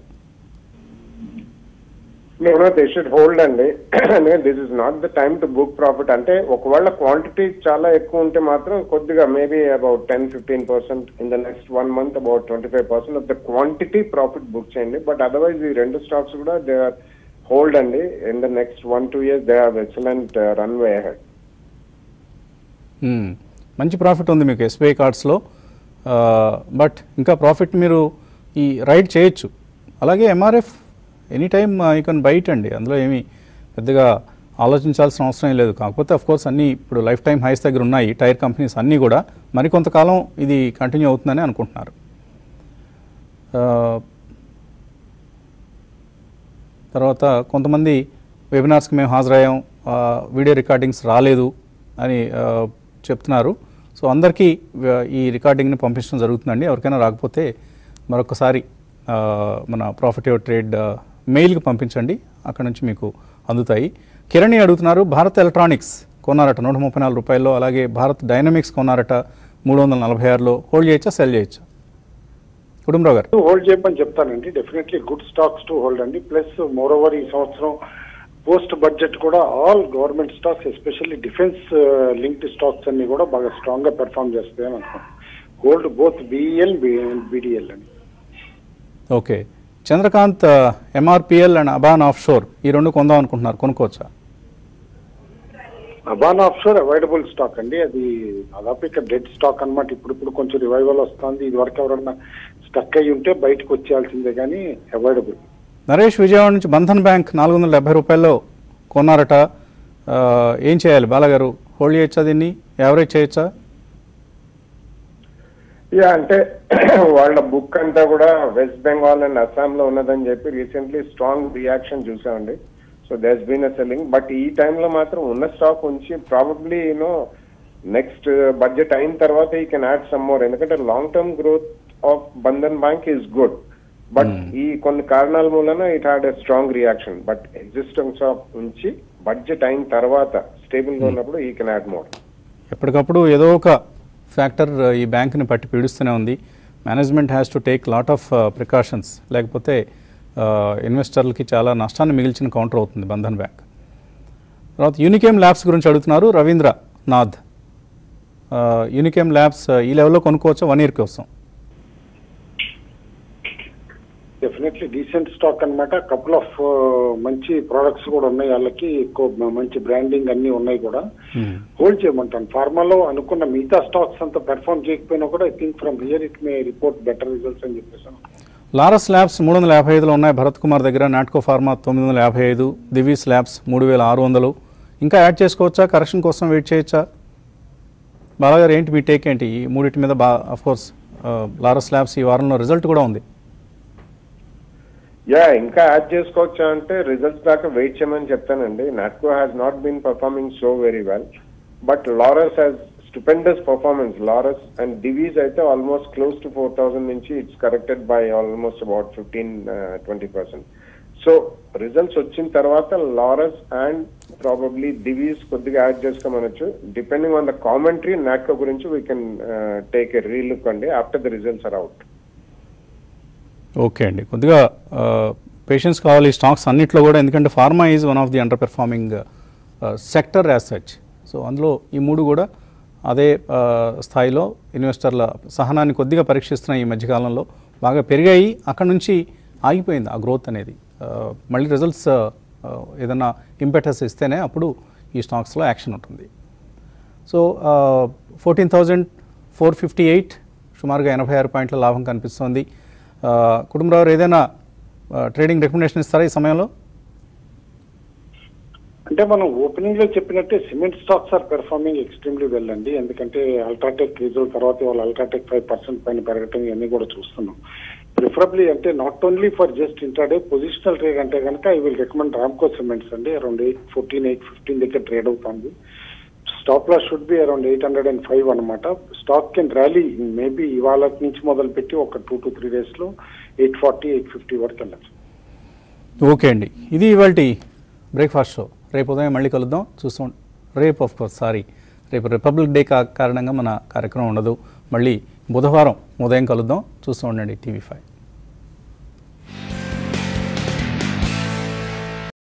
నేను దే షుడ్ హోల్డ్ అండి. This is not the time to book profit. అంటే ఒకవేళ క్వాంటిటీ చాలా ఎక్కువ ఉంటే మాత్రం కొద్దిగా maybe about ten fifteen percent in the next one month about twenty five percent of the quantity profit book చేయండి. But otherwise ఈ రెండు స్టాక్స్ కూడా దే ఆర్ హోల్డ్ అండి. In the next one two years they have excellent runway ahead. మంచి profit ఉంది మీకు SBI కార్డ్స్లో, but ఇంకా ప్రాఫిట్ మీరు ఈ రైడ్ చేయొచ్చు. అలాగే MRF any time you can buy it అండి, అందులో ఏమీ పెద్దగా ఆలోచించాల్సిన అవసరం లేదు. కాకపోతే అఫ్కోర్స్ అన్నీ ఇప్పుడు లైఫ్ టైం హైస్ దగ్గర ఉన్నాయి టైర్ కంపెనీస్ అన్నీ కూడా, మరికొంతకాలం ఇది కంటిన్యూ అవుతుందని అనుకుంటున్నారు. తర్వాత కొంతమంది వెబినార్స్కి మేము హాజరయ్యాం, వీడియో రికార్డింగ్స్ రాలేదు అని చెప్తున్నారు. సో అందరికీ ఈ రికార్డింగ్ని పంపించడం జరుగుతుందండి. ఎవరికైనా రాకపోతే మరొకసారి మన ప్రాఫిట్ యువర్ ట్రేడ్ మెయిల్కి పంపించండి, అక్కడ నుంచి మీకు అందుతాయి. కిరణి అడుగుతున్నారు, భారత్ ఎలక్ట్రానిక్స్ కొన్నారట నూట ముప్పై నాలుగు రూపాయల్లో, అలాగే భారత్ డైనమిక్స్ కొన్నారట మూడు వందల నలభై ఆరులో. హోల్డ్ చేయొచ్చా, సెల్ చేయొచ్చా? కుటుంబరావు గారు. హోల్డ్ చేయమని చెప్తానండి, definitely good stocks to hold అండి. ప్లస్ మోర్ ఓవర్ ఈ సంవత్సరం పోస్ట్ బడ్జెట్ కూడా all government stocks especially defence linked stocks అన్ని కూడా బాగా స్ట్రాంగ్ గా పెర్ఫార్మ్ చేస్తాయని అనుకుంటున్నాను. హోల్డ్ బోత్ బిఈఎల్ బిడిఎల్ అని. Okay, Chandrakant MRPL and Aban offshore ఈ రెండు కొందాం అనుకుంటున్నారు, కొనుక్కోవచ్చా? Aban offshore available stock అండి, అది దాదాపు ఇక్కడ డెడ్ స్టాక్ అనమాట. ఇప్పుడు ఇప్పుడు కొంచెం రివైవల్ వస్తుంది. ఇది వరకు ఎవరన్నా స్టక్ అయ్యి ఉంటే బయటకు వచ్చేయాల్సిందే కానీ అవైలబుల్. నరేష్ విజయవాడ నుంచి బంధన్ బ్యాంక్ నాలుగు వందల డెబ్బై రూపాయల్లో కొన్నారట, ఏం చేయాలి బాలగారు? హోల్డ్ చేయొచ్చా, దీన్ని యావరేజ్ చేయొచ్చా? యా, అంటే వాళ్ళ బుక్ అంతా కూడా వెస్ట్ బెంగాల్ అండ్ అస్సాంలో ఉన్నదని చెప్పి రీసెంట్లీ స్ట్రాంగ్ రియాక్షన్ చూసామండి. So there's been a selling. But ఈ టైంలో మాత్రం ఉన్న స్టాక్ ఉంచి ప్రాబబ్లీ యూనో నెక్స్ట్ బడ్జెట్ అయిన తర్వాత ఈ కెన్ యాడ్ సమ్ మోర్. ఎందుకంటే long term growth of Bandhan Bank is good, but ఈ కొన్ని కారణాల మూలన it had a strong reaction. But existence of ఉంచి బడ్జెట్ అయిన తర్వాత స్టేబుల్ గా ఉన్నప్పుడు ఈ కెన్ యాడ్ మోర్. ఎప్పటికప్పుడు ఏదో ఒక ఫ్యాక్టర్ ఈ బ్యాంక్ని పట్టి పీడిస్తూనే ఉంది. Management has to take lot of precautions, లేకపోతే ఇన్వెస్టర్లకి చాలా నష్టాన్ని మిగిల్చిన కౌంటర్ అవుతుంది బంధన్ బ్యాంక్. తర్వాత యూనికేమ్ ల్యాబ్స్ గురించి అడుగుతున్నారు రవీంద్ర నాథ్. యూనికేమ్ ల్యాబ్స్ ఈ లెవెల్లో కొనుక్కోవచ్చా వన్ ఇయర్ కోసం? డెఫినెట్లీ డీసెంట్ స్టాక్ అనమాట. కపుల్ ఆఫ్ మంచి ప్రోడక్ట్స్ కూడా ఉన్నాయి, వాళ్ళకి ఎక్కువ మంచి బ్రాండింగ్ అన్ని ఉన్నాయి కూడా. హోల్డ్ చేయమంటాను. ఫార్మాలో అనుకున్న మిగతా స్టాక్స్ అంతా పెర్ఫార్మ్ చేయకపోయినా కూడా I think from here it may report better results అని చెప్పేసాను. లారస్ ల్యాబ్స్ మూడు వందల యాభై ఐదులో ఉన్నాయి భరత్ కుమార్ దగ్గర. నాట్కో ఫార్మా తొమ్మిది వందల యాభై ఐదు, దివీస్ ల్యాబ్స్ మూడు వేల ఆరు వందలు. ఇంకా యాడ్ చేసుకోవచ్చా, కరెక్షన్ కోసం వెయిట్ చేయొచ్చా? బాలాగారు ఏంటి మీ టేక్ ఏంటి ఈ మూడింటి మీద? బా అఫ్కోర్స్ లారస్ ల్యాబ్స్ ఈ వారంలో రిజల్ట్ కూడా ఉంది. యా, ఇంకా యాడ్ చేసుకోవచ్చా అంటే రిజల్ట్స్ దాకా వెయిట్ చేయమని చెప్తానండి. Natco has not been performing so very well, but Laurus has stupendous performance. Laurus and Divi's అయితే almost close to four thousand నుంచి it's corrected by almost about fifteen twenty percent. So results వచ్చిన తర్వాత లారస్ అండ్ ప్రాబబ్లీ దివీస్ కొద్దిగా add చేసుకోమనొచ్చు. Depending on the commentary Natco గురించి we can take a relook అండి after the results are out. Okay అండి, కొద్దిగా patience కావాలి స్టాక్స్ అన్నిట్లో కూడా, ఎందుకంటే pharma is one of the underperforming sector as such. So అందులో ఈ మూడు కూడా అదే స్థాయిలో ఇన్వెస్టర్ల సహనాన్ని కొద్దిగా పరీక్షిస్తున్న ఈ మధ్యకాలంలో బాగా పెరిగాయి. అక్కడ నుంచి ఆగిపోయింది ఆ గ్రోత్ అనేది. మళ్ళీ రిజల్ట్స్ ఏదైనా ఇంపెటస్ ఇస్తేనే అప్పుడు ఈ స్టాక్స్లో యాక్షన్ ఉంటుంది. So fourteen thousand four fifty eight సుమారుగా ఎనభై ఆరు పాయింట్ల లాభం కనిపిస్తోంది. కుటుంబరావు ఏదైనా ట్రేడింగ్ రికమెండేషన్ ఇస్తారా ఈ సమయంలో? అంటే మనం ఓపెనింగ్ లో చెప్పినట్టే cement stocks are performing extremely well అండి. ఎందుకంటే అల్ట్రాటెక్ రిజల్ట్ తర్వాత వాళ్ళు అల్ట్రాటెక్ ఫైవ్ పర్సెంట్ పైన పెరగటం ఇవన్నీ కూడా చూస్తున్నాం. ప్రిఫరబ్లీ అంటే not only for just intraday positional trade అంటే కనుక I will recommend Ramco Cements అండి. Around eight fourteen eight fifteen దగ్గర ట్రేడ్ అవుతుంది. Stop loss should be around eight hundred and five అనమాట. స్టాక్ కెన్ ర్యాలీ మేబీ ఇవాళ నుంచి మొదలు పెట్టి ఒక టూ టు త్రీ డేస్ లో ఎయిట్ ఫార్టీ ఎయిట్ ఫిఫ్టీ వరకు వెళ్ళచ్చు. ఓకే అండి, ఇది ఇవాళ బ్రేక్ఫాస్ట్ షో. రేపు ఉదయం మళ్ళీ కలుద్దాం. చూస్తూ రేపు ఆఫ్ కోర్స్ సారీ రేపు రిపబ్లిక్ డే కారణంగా మన కార్యక్రమం ఉండదు. మళ్ళీ బుధవారం ఉదయం కలుద్దాం. చూస్తూ ఉండండి టీవీ ఫైవ్.